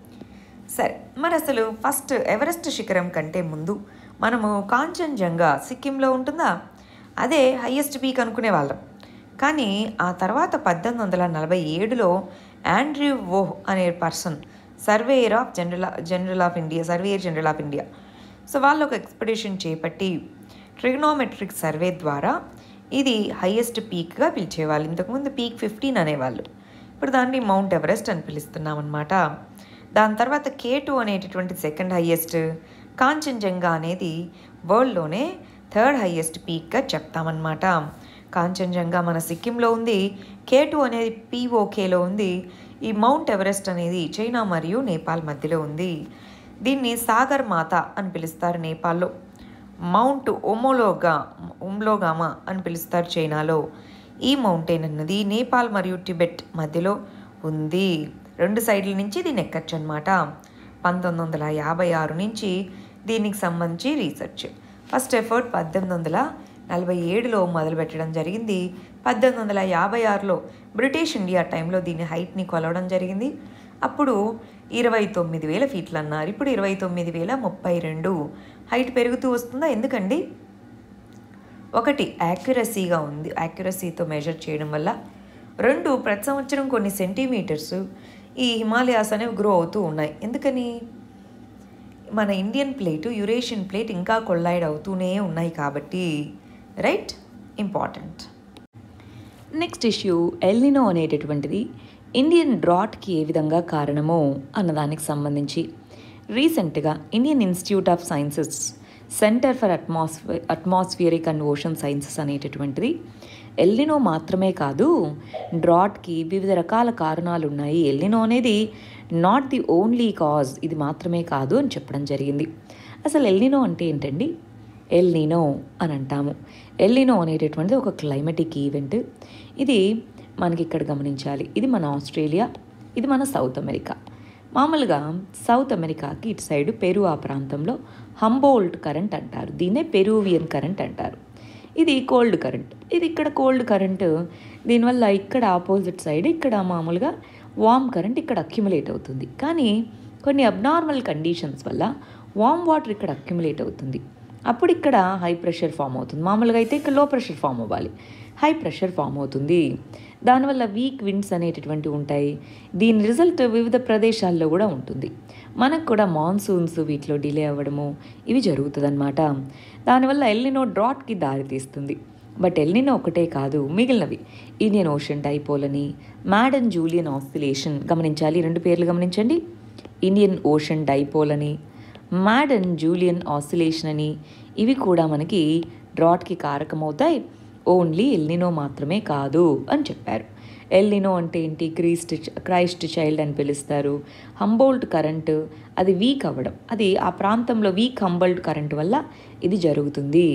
సరే, మరి అసలు ఫస్ట్ ఎవరెస్ట్ శిఖరం కంటే ముందు మనము కాంచన్జంగా సిక్కింలో ఉంటుందా, అదే హయ్యెస్ట్ పీక్ అనుకునే వాళ్ళం. కానీ ఆ తర్వాత పద్దెనిమిది వందల నలభై ఏడులో ఆండ్రూ వోహ్ అనే person surveyor of general general of India surveyor general of India so వాళ్ళు ఒక ఎక్స్పెడిషన్ చేపట్టి ట్రిగ్నోమెట్రిక్ సర్వే ద్వారా ఇది హైయెస్ట్ పీక్గా పిలిచేవాళ్ళు. ఇంతకుముందు పీక్ ఫిఫ్టీన్ అనేవాళ్ళు, ఇప్పుడు దాన్ని మౌంట్ ఎవరెస్ట్ అని పిలుస్తున్నాం అన్నమాట. దాని తర్వాత కే టూ అనేటటువంటి సెకండ్ హైయెస్ట్, కాంచన్జంగా అనేది వరల్డ్లోనే థర్డ్ హైయెస్ట్ పీక్గా చెప్తామన్నమాట. కాంచన్జంగా మన సిక్కింలో ఉంది, కే టూ అనేది పీఓకేలో ఉంది. ఈ మౌంట్ ఎవరెస్ట్ అనేది చైనా మరియు నేపాల్ మధ్యలో ఉంది. దీన్ని సాగర్ మాత అని పిలుస్తారు నేపాల్లో. మౌంట్ ఒమోలోగా ఉమ్లోగామా అని పిలుస్తారు చైనాలో. ఈ మౌంటైన్ అన్నది నేపాల్ మరియు టిబెట్ మధ్యలో ఉంది. రెండు సైడ్ల నుంచి దీన్ని ఎక్కచ్చు అనమాట. పంతొమ్మిది వందల యాభై ఆరు నుంచి దీనికి సంబంధించి రీసెర్చ్. ఫస్ట్ ఎఫర్ట్ పద్దెనిమిది వందల నలభై ఏడులో మొదలుపెట్టడం జరిగింది. పద్దెనిమిది వందల యాభై ఆరులో బ్రిటిష్ ఇండియా టైంలో దీని హైట్ని కొలవడం జరిగింది. అప్పుడు ఇరవై తొమ్మిది వేల ఫీట్లు అన్నారు. ఇప్పుడు ఇరవై తొమ్మిది వేల ముప్పై రెండు హైట్ పెరుగుతూ వస్తుందా? ఎందుకండి? ఒకటి యాక్యురసీగా ఉంది, యాక్యురసీతో మెజర్ చేయడం వల్ల. రెండు, ప్రతి సంవత్సరం కొన్ని సెంటీమీటర్స్ ఈ హిమాలయాస్ అనేవి గ్రో అవుతూ ఉన్నాయి. ఎందుకని? మన ఇండియన్ ప్లేటు యురేషియన్ ప్లేట్ ఇంకా కొల్లాయిడ్ అవుతూనే ఉన్నాయి కాబట్టి. Right, important. Next issue El Nino అనేటటువంటిది ఇండియన్ డ్రాట్కి ఏ విధంగా కారణమో అన్నదానికి సంబంధించి రీసెంట్గా Indian institute of sciences centre for atmosphere atmospheric and ocean sciences అనేటటువంటిది ఎల్నినో మాత్రమే కాదు, డ్రాట్కి వివిధ రకాల కారణాలు ఉన్నాయి, ఎల్నినో అనేది నాట్ ది ఓన్లీ కాజ్, ఇది మాత్రమే కాదు అని చెప్పడం జరిగింది. అసలు ఎల్నినో అంటే ఏంటండి? ఎల్నినో అని అంటాము. ఎల్నినో అనేటటువంటిది ఒక క్లైమేటిక్ ఈవెంట్. ఇది మనకి ఇక్కడ గమనించాలి, ఇది మన ఆస్ట్రేలియా, ఇది మన సౌత్ అమెరికా. మామూలుగా సౌత్ అమెరికాకి ఇటు సైడు పెరు ఆ ప్రాంతంలో హంబోల్ట్ కరెంట్ అంటారు, దీన్నే పెరూవియన్ కరెంట్ అంటారు. ఇది కోల్డ్ కరెంట్, ఇది ఇక్కడ కోల్డ్ కరెంట్. దీనివల్ల ఇక్కడ ఆపోజిట్ సైడ్ ఇక్కడ మామూలుగా వామ్ కరెంట్ ఇక్కడ అక్యుములేట్ అవుతుంది. కానీ కొన్ని అబ్నార్మల్ కండిషన్స్ వల్ల వామ్ వాటర్ ఇక్కడ అక్యుములేట్ అవుతుంది. అప్పుడు ఇక్కడ హై ప్రెషర్ ఫామ్ అవుతుంది. మామూలుగా అయితే ఇక్కడ లో ప్రెషర్ ఫామ్ అవ్వాలి, హై ప్రెషర్ ఫామ్ అవుతుంది. దానివల్ల వీక్ విండ్స్ అనేటటువంటివి ఉంటాయి. దీని రిజల్ట్ వివిధ ప్రదేశాల్లో కూడా ఉంటుంది. మనకు కూడా మాన్సూన్స్ వీటిలో డిలే అవ్వడము ఇవి జరుగుతుంది అన్నమాట. దానివల్ల ఎల్నినో డ్రాట్కి దారితీస్తుంది. బట్ ఎల్నినో ఒకటే కాదు, మిగిలినవి ఇండియన్ ఓషన్ డైపోల్ అని, మ్యాడ్ అండ్ జూలియన్ ఆసిలేషన్ గమనించాలి, రెండు పేర్లు గమనించండి. ఇండియన్ ఓషన్ డైపోల్ అని, మ్యాడ్ అండ్ జూలియన్ ఆసిలేషన్ అని, ఇవి కూడా మనకి డ్రాట్కి కారకమవుతాయి. ఓన్లీ ఎల్నినో మాత్రమే కాదు అని చెప్పారు. ఎల్నినో అంటే ఏంటి? క్రీస్ట్ క్రైస్ట్ చైల్డ్ అని పిలుస్తారు. హంబోల్ట్ కరెంటు అది వీక్ అవ్వడం, అది ఆ ప్రాంతంలో వీక్ హంబోల్ట్ కరెంట్ వల్ల ఇది జరుగుతుంది.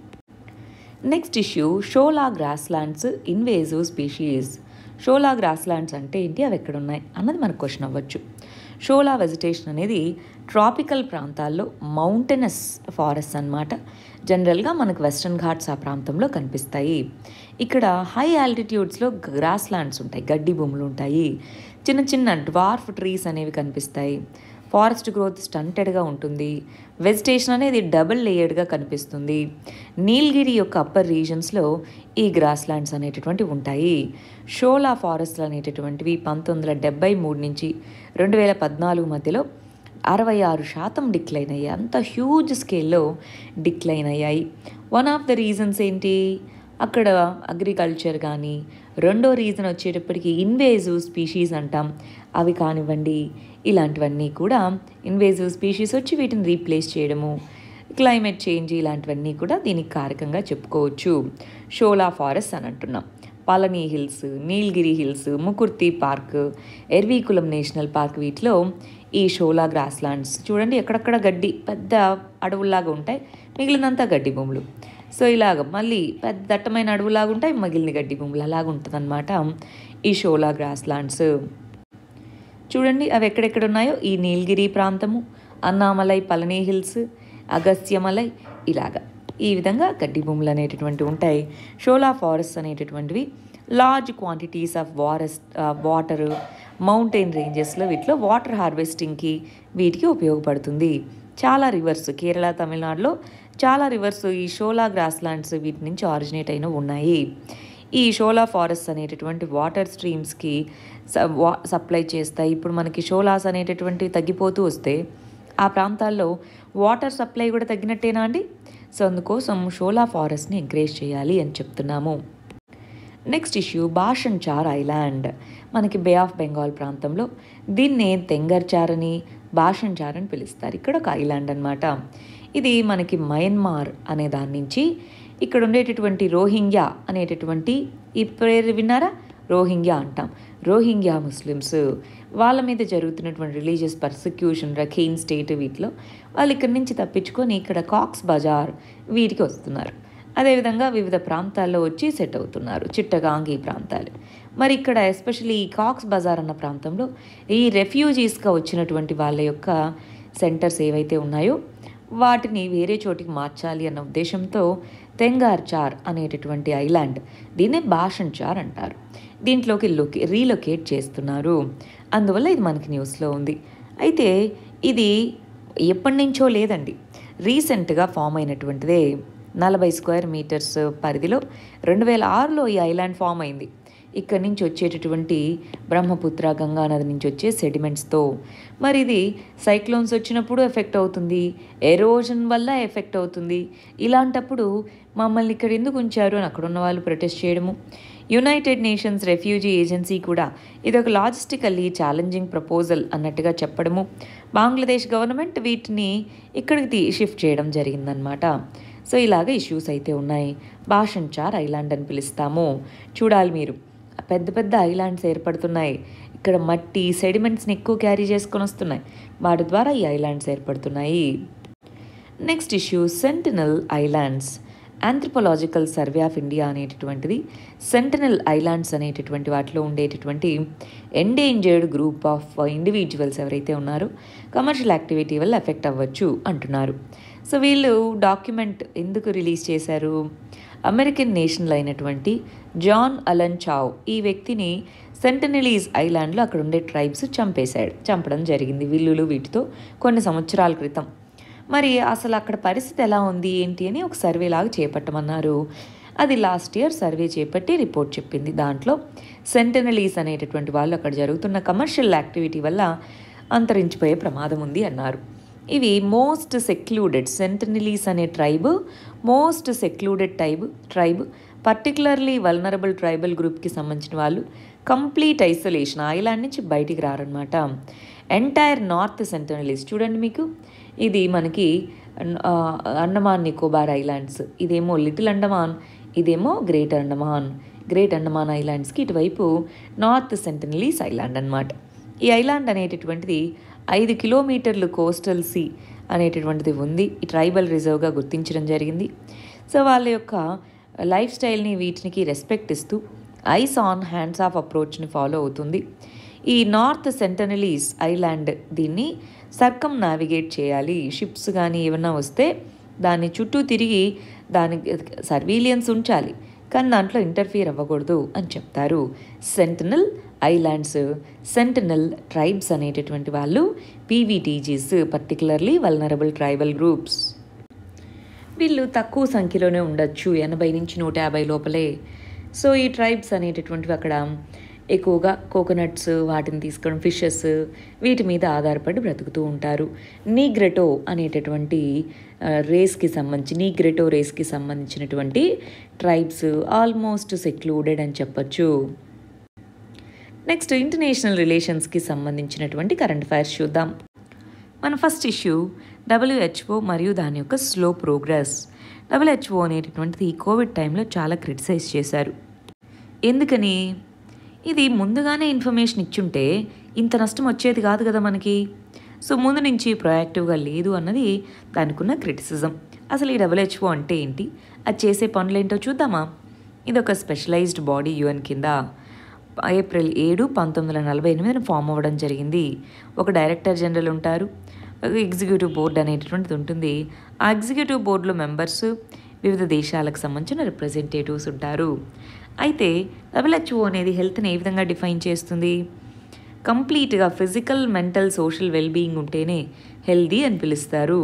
Next issue shola grasslands invasive species. Shola grasslands అంటే ఏంటి, అవి ఎక్కడ ఉన్నాయి అన్నది మనకు క్వశ్చన్ అవ్వచ్చు. షోలా వెజిటేషన్ అనేది ట్రాపికల్ ప్రాంతాల్లో మౌంటైనస్ ఫారెస్ట్ అన్నమాట. జనరల్గా మనకు వెస్ట్రన్ ఘాట్స్ ఆ ప్రాంతంలో కనిపిస్తాయి. ఇక్కడ హై ఆల్టిట్యూడ్స్లో గ్రాస్ ల్యాండ్స్ ఉంటాయి, గడ్డి భూములు ఉంటాయి. చిన్న చిన్న డ్వార్ఫ్ ట్రీస్ అనేవి కనిపిస్తాయి. ఫారెస్ట్ గ్రోత్ స్టంటెడ్గా ఉంటుంది. వెజిటేషన్ అనేది డబుల్ లేయర్డ్గా కనిపిస్తుంది. నీలగిరి యొక్క అప్పర్ రీజన్స్లో ఈ గ్రాస్ ల్యాండ్స్ అనేటటువంటివి ఉంటాయి. షోలా ఫారెస్ట్లు అనేటటువంటివి పంతొమ్మిది వందల డెబ్బై మూడు నుంచి రెండు వేల పద్నాలుగు మధ్యలో అరవై ఆరు శాతం డిక్లైన్ అయ్యాయి. అంత హ్యూజ్ స్కేల్లో డిక్లైన్ అయ్యాయి. వన్ ఆఫ్ ద రీజన్స్ ఏంటి? అక్కడ అగ్రికల్చర్ కానీ, రెండో రీజన్ వచ్చేటప్పటికి ఇన్వేజివ్ స్పీషీస్ అంటాం, అవి కానివ్వండి, ఇలాంటివన్నీ కూడా ఇన్వేజివ్ స్పీషీస్ వచ్చి వీటిని రీప్లేస్ చేయడము, క్లైమేట్ చేంజ్, ఇలాంటివన్నీ కూడా దీనికి కారకంగా చెప్పుకోవచ్చు. షోలా ఫారెస్ట్ అని అంటున్నాం. Palani hills, Nilgiri hills, Mukurthi park, Eravikulam national park, వీటిలో ఈ షోలా గ్రాస్ ల్యాండ్స్ చూడండి, ఎక్కడక్కడ గడ్డి పెద్ద అడవుల్లాగా ఉంటాయి, మిగిలినంతా గడ్డి భూములు. సో ఇలాగ మళ్ళీ పెద్ద దట్టమైన అడవులాగా ఉంటాయి, మిగిలిన గడ్డి భూములు, అలాగ ఉంటుంది అనమాట ఈ షోలా గ్రాస్ ల్యాండ్స్. చూడండి అవి ఎక్కడెక్కడ ఉన్నాయో, ఈ నీలగిరి ప్రాంతము, అన్నామలై, పళని హిల్స్, అగస్త్యమలై, ఇలాగా ఈ విధంగా గడ్డి భూములు అనేటటువంటివి ఉంటాయి. షోలా ఫారెస్ట్ అనేటటువంటివి large quantities of forest water mountain రేంజెస్లో వీటిలో వాటర్ హార్వెస్టింగ్కి వీటికి ఉపయోగపడుతుంది. చాలా రివర్స్ కేరళ, తమిళనాడులో చాలా రివర్స్ ఈ షోలా గ్రాస్ ల్యాండ్స్ వీటి నుంచి ఆరిజినేట్ అయిన ఉన్నాయి. ఈ షోలా ఫారెస్ట్ అనేటటువంటి వాటర్ స్ట్రీమ్స్కి సప్లై చేస్తాయి. ఇప్పుడు మనకి షోలాస్ అనేటటువంటివి తగ్గిపోతూ వస్తే ఆ ప్రాంతాల్లో వాటర్ సప్లై కూడా తగ్గినట్టేనా అండి? సో అందుకోసం షోలా ఫారెస్ట్ని ఎంకరేజ్ చేయాలి అని చెప్తున్నాము. Next issue Bhasan Char island, మనకి బే ఆఫ్ బెంగాల్ ప్రాంతంలో దీన్నే తెంగర్ చార్ అని భాషన్ చార్ అని పిలుస్తారు. ఇక్కడ ఒక ఐలాండ్ అనమాట. ఇది మనకి మయన్మార్ అనే దాని నుంచి ఇక్కడ ఉండేటటువంటి రోహింగ్యా అనేటటువంటి ఈ పేరు విన్నారా, రోహింగ్యా అంటాం. రోహింగ్యా ముస్లిమ్స్ వాళ్ళ మీద జరుగుతున్నటువంటి రిలీజియస్ పర్సిక్యూషన్ రఖీన్ స్టేట్ వీటిలో వాళ్ళు ఇక్కడి నుంచి తప్పించుకొని ఇక్కడ కాక్స్ బజార్ వీటికి వస్తున్నారు. అదేవిధంగా వివిధ ప్రాంతాల్లో వచ్చి సెట్ అవుతున్నారు, చిట్టగాంగ్ ఈ ప్రాంతాలు. మరి ఇక్కడ ఎస్పెషల్లీ ఈ కాక్స్ బజార్ అన్న ప్రాంతంలో ఈ రెఫ్యూజీస్గా వచ్చినటువంటి వాళ్ళ యొక్క సెంటర్స్ ఏవైతే ఉన్నాయో వాటిని వేరే చోటికి మార్చాలి అన్న ఉద్దేశంతో తెంగార్ చార్ అనేటటువంటి ఐలాండ్, దీన్నే భాషన్ చార్ అంటారు, దీంట్లోకి లొకే రీలొకేట్ చేస్తున్నారు. అందువల్ల ఇది మనకి న్యూస్లో ఉంది. అయితే ఇది ఎప్పటి నుంచో లేదండి, రీసెంట్గా ఫామ్ అయినటువంటిదే. నలభై స్క్వేర్ మీటర్స్ పరిధిలో రెండు వేల ఆరులో ఈ ఐలాండ్ ఫామ్ అయింది. ఇక్కడి నుంచి వచ్చేటటువంటి బ్రహ్మపుత్ర గంగా నది నుంచి వచ్చే సెడిమెంట్స్తో. మరి ఇది సైక్లోన్స్ వచ్చినప్పుడు ఎఫెక్ట్ అవుతుంది, ఎరోజన్ వల్ల ఎఫెక్ట్ అవుతుంది. ఇలాంటప్పుడు మమ్మల్ని ఇక్కడ ఎందుకు ఉంచారు అని అక్కడ ఉన్న వాళ్ళు ప్రొటెస్ట్ చేయడము. యునైటెడ్ నేషన్స్ రెఫ్యూజీ ఏజెన్సీ కూడా ఇది ఒక లాజిస్టికల్లీ ఛాలెంజింగ్ ప్రపోజల్ అన్నట్టుగా చెప్పడము. బంగ్లాదేశ్ గవర్నమెంట్ వీటిని ఇక్కడికి షిఫ్ట్ చేయడం జరిగిందనమాట. సో ఇలాగ ఇష్యూస్ అయితే ఉన్నాయి. భాషన్ చార్ ఐలాండ్ అని పిలుస్తాము. చూడాలి మీరు, పెద్ద పెద్ద ఐలాండ్స్ ఏర్పడుతున్నాయి. ఇక్కడ మట్టి సెడిమెంట్స్ని ఎక్కువ క్యారీ చేసుకొని వస్తున్నాయి, వాటి ద్వారా ఈ ఐలాండ్స్ ఏర్పడుతున్నాయి. Next issue Sentinel islands. Anthropological survey of India అనేటటువంటిది సెంటినల్ ఐలాండ్స్ అనేటటువంటి వాటిలో ఉండేటటువంటి ఎండేంజర్డ్ గ్రూప్ ఆఫ్ ఇండివిజువల్స్ ఎవరైతే ఉన్నారో కమర్షియల్ యాక్టివిటీ వల్ల ఎఫెక్ట్ అవ్వచ్చు అంటున్నారు. సో వీళ్ళు డాక్యుమెంట్ ఎందుకు రిలీజ్ చేశారు? అమెరికన్ నేషనల్ అయినటువంటి జాన్ అలన్ చావ్ ఈ వ్యక్తిని సెంటనలీస్ ఐలాండ్లో అక్కడ ఉండే ట్రైబ్స్ చంపేశాడు, చంపడం జరిగింది విల్లులు వీటితో కొన్ని సంవత్సరాల క్రితం. మరి అసలు అక్కడ పరిస్థితి ఎలా ఉంది ఏంటి అని ఒక సర్వే లాగా చేపట్టమన్నారు. అది లాస్ట్ ఇయర్ సర్వే చేపట్టి రిపోర్ట్ చెప్పింది. దాంట్లో సెంటనలీస్ అనేటటువంటి వాళ్ళు అక్కడ జరుగుతున్న కమర్షియల్ యాక్టివిటీ వల్ల అంతరించిపోయే ప్రమాదం ఉంది అన్నారు. ఇవి మోస్ట్ సెక్లూడెడ్, సెంటనలీస్ అనే tribe most secluded tribe tribe particularly vulnerable tribal గ్రూప్కి సంబంధించిన వాళ్ళు కంప్లీట్ ఐసోలేషన్, ఐలాండ్ నుంచి బయటికి రారనమాట. ఎంటైర్ నార్త్ సెంటనలీస్ చూడండి, మీకు ఇది మనకి అండమాన్ నికోబార్ ఐలాండ్స్, ఇదేమో లిటిల్ అండమాన్, ఇదేమో గ్రేట్ అండమాన్. గ్రేట్ అండమాన్ ఐలాండ్స్కి ఇటువైపు నార్త్ సెంటనలీస్ ఐలాండ్ అనమాట. ఈ ఐలాండ్ అనేటటువంటిది ఐదు కిలోమీటర్లు కోస్టల్ సీ అనేటటువంటిది ఉంది. ఈ ట్రైబల్ రిజర్వ్గా గుర్తించడం జరిగింది. సో వాళ్ళ యొక్క లైఫ్ స్టైల్ని వీటికి రెస్పెక్ట్ ఇస్తూ ఐస్ ఆన్ హ్యాండ్స్ ఆఫ్ అప్రోచ్ని ఫాలో అవుతుంది. ఈ నార్త్ సెంటనలీస్ ఐలాండ్ దీన్ని సర్కమ్ నావిగేట్ చేయాలి. షిప్స్ కానీ ఏమన్నా వస్తే దాన్ని చుట్టూ తిరిగి దానికి సర్వీలియన్స్ ఉంచాలి, కానీ దాంట్లో ఇంటర్ఫియర్ అవ్వకూడదు అని చెప్తారు. సెంటినల్ ఐలాండ్స్, సెంటినల్ ట్రైబ్స్ అనేటటువంటి వాళ్ళు PVTGs, particularly vulnerable tribal groups. వీళ్ళు తక్కువ సంఖ్యలోనే ఉండొచ్చు, ఎనభై నుంచి నూట యాభై లోపలే. సో ఈ ట్రైబ్స్ అనేటటువంటివి అక్కడ ఎక్కువగా కోకోనట్స్ వాటిని తీసుకోవడం, ఫిషెస్ వీటి మీద ఆధారపడి బ్రతుకుతూ ఉంటారు. నీగ్రెటో అనేటటువంటి రేస్కి సంబంధించి నీగ్రెటో రేస్కి సంబంధించినటువంటి ట్రైబ్స్ ఆల్మోస్ట్ సెక్లూడెడ్ అని చెప్పచ్చు. నెక్స్ట్ ఇంటర్నేషనల్ రిలేషన్స్కి సంబంధించినటువంటి కరెంట్ అఫైర్స్ చూద్దాం. మన ఫస్ట్ ఇష్యూ డబ్ల్యూహెచ్ఓ మరియు దాని యొక్క స్లో ప్రోగ్రెస్. డబ్ల్యూహెచ్ఓ అనేటటువంటిది ఈ కోవిడ్ టైంలో చాలా క్రిటిసైజ్ చేశారు. ఎందుకని? ఇది ముందుగానే ఇన్ఫర్మేషన్ ఇచ్చుంటే ఇంత నష్టం వచ్చేది కాదు కదా మనకి. సో ముందు నుంచి ప్రొయాక్టివ్గా లేదు అన్నది దానికున్న క్రిటిసిజం. అసలు ఈ డబ్ల్యూహెచ్ఓ అంటే ఏంటి, అది చేసే పనులేంటో చూద్దామా. ఇది ఒక స్పెషలైజ్డ్ బాడీ, యూఎన్ కింద ఏప్రిల్ ఏడు పంతొమ్మిది వందల నలభై ఎనిమిదిన ఫామ్ అవ్వడం జరిగింది. ఒక డైరెక్టర్ జనరల్ ఉంటారు, ఎగ్జిక్యూటివ్ బోర్డు అనేటటువంటిది ఉంటుంది. ఆ ఎగ్జిక్యూటివ్ బోర్డులో మెంబర్స్ వివిధ దేశాలకు సంబంధించిన రిప్రజెంటేటివ్స్ ఉంటారు. అయితే డబ్ల్యూహెచ్ఓ అనేది హెల్త్ని ఏ విధంగా డిఫైన్ చేస్తుంది? కంప్లీట్గా ఫిజికల్, మెంటల్, సోషల్ వెల్బీయింగ్ ఉంటేనే హెల్దీ అని పిలుస్తారు.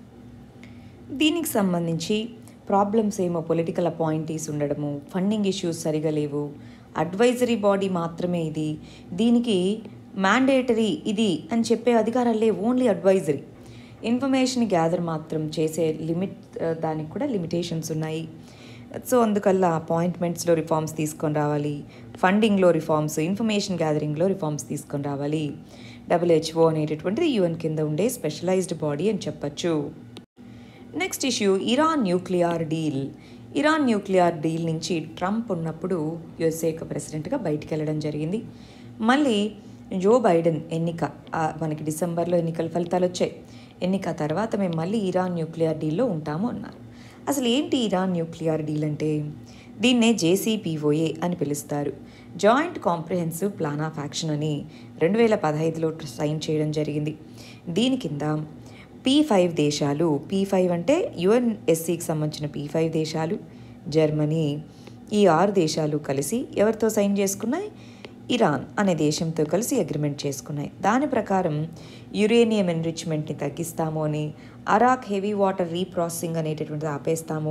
దీనికి సంబంధించి ప్రాబ్లమ్స్ ఏమో పొలిటికల్ అపాయింటీస్ ఉండడము, ఫండింగ్ ఇష్యూస్ సరిగా లేవు, అడ్వైజరీ బాడీ మాత్రమే ఇది, దీనికి మ్యాండేటరీ ఇది అని చెప్పే అధికారాలు లేవు, ఓన్లీ అడ్వైజరీ. ఇన్ఫర్మేషన్ గ్యాదర్ మాత్రం చేసే లిమిట్ దానికి కూడా లిమిటేషన్స్ ఉన్నాయి. సో అందుకల్లా అపాయింట్మెంట్స్లో రిఫార్మ్స్ తీసుకొని రావాలి, ఫండింగ్లో రిఫార్మ్స్, ఇన్ఫర్మేషన్ గ్యాదరింగ్లో రిఫార్మ్స్ తీసుకొని రావాలి. డబ్ల్యూహెచ్ఓ అనేటటువంటిది యుఎన్ కింద ఉండే స్పెషలైజ్డ్ బాడీ అని చెప్పచ్చు. Next issue Iran nuclear deal. Iran nuclear deal నుంచి ట్రంప్ ఉన్నప్పుడు యుఎస్ఏ ప్రెసిడెంట్గా బయటికి వెళ్ళడం జరిగింది. మళ్ళీ జో బైడెన్ ఎన్నిక, మనకి డిసెంబర్లో ఎన్నికల ఫలితాలు వచ్చాయి. ఎన్నిక తర్వాత మేము మళ్ళీ ఇరాన్ న్యూక్లియర్ డీల్లో ఉంటాము అన్నారు. అసలు ఏంటి ఇరాన్ న్యూక్లియర్ డీల్ అంటే? దీన్నే జేసీపీఓఏ అని పిలుస్తారు. Joint comprehensive plan of action అని రెండు వేల పదహైదులో సైన్ చేయడం జరిగింది. దీని కింద పీ ఫైవ్ దేశాలు, పీ ఫైవ్ అంటే యుఎన్ఎస్సికి సంబంధించిన పీ ఫైవ్ దేశాలు, జర్మనీ, ఈ ఆరు దేశాలు కలిసి ఎవరితో సైన్ చేసుకున్నాయి? ఇరాన్ అనే దేశంతో కలిసి అగ్రిమెంట్ చేసుకున్నాయి. దాని ప్రకారం యురేనియం ఎన్రిచ్మెంట్ని తగ్గిస్తాము అని, అరాక్ హెవీ వాటర్ రీప్రాసెసింగ్ అనేటటువంటిది ఆపేస్తాము,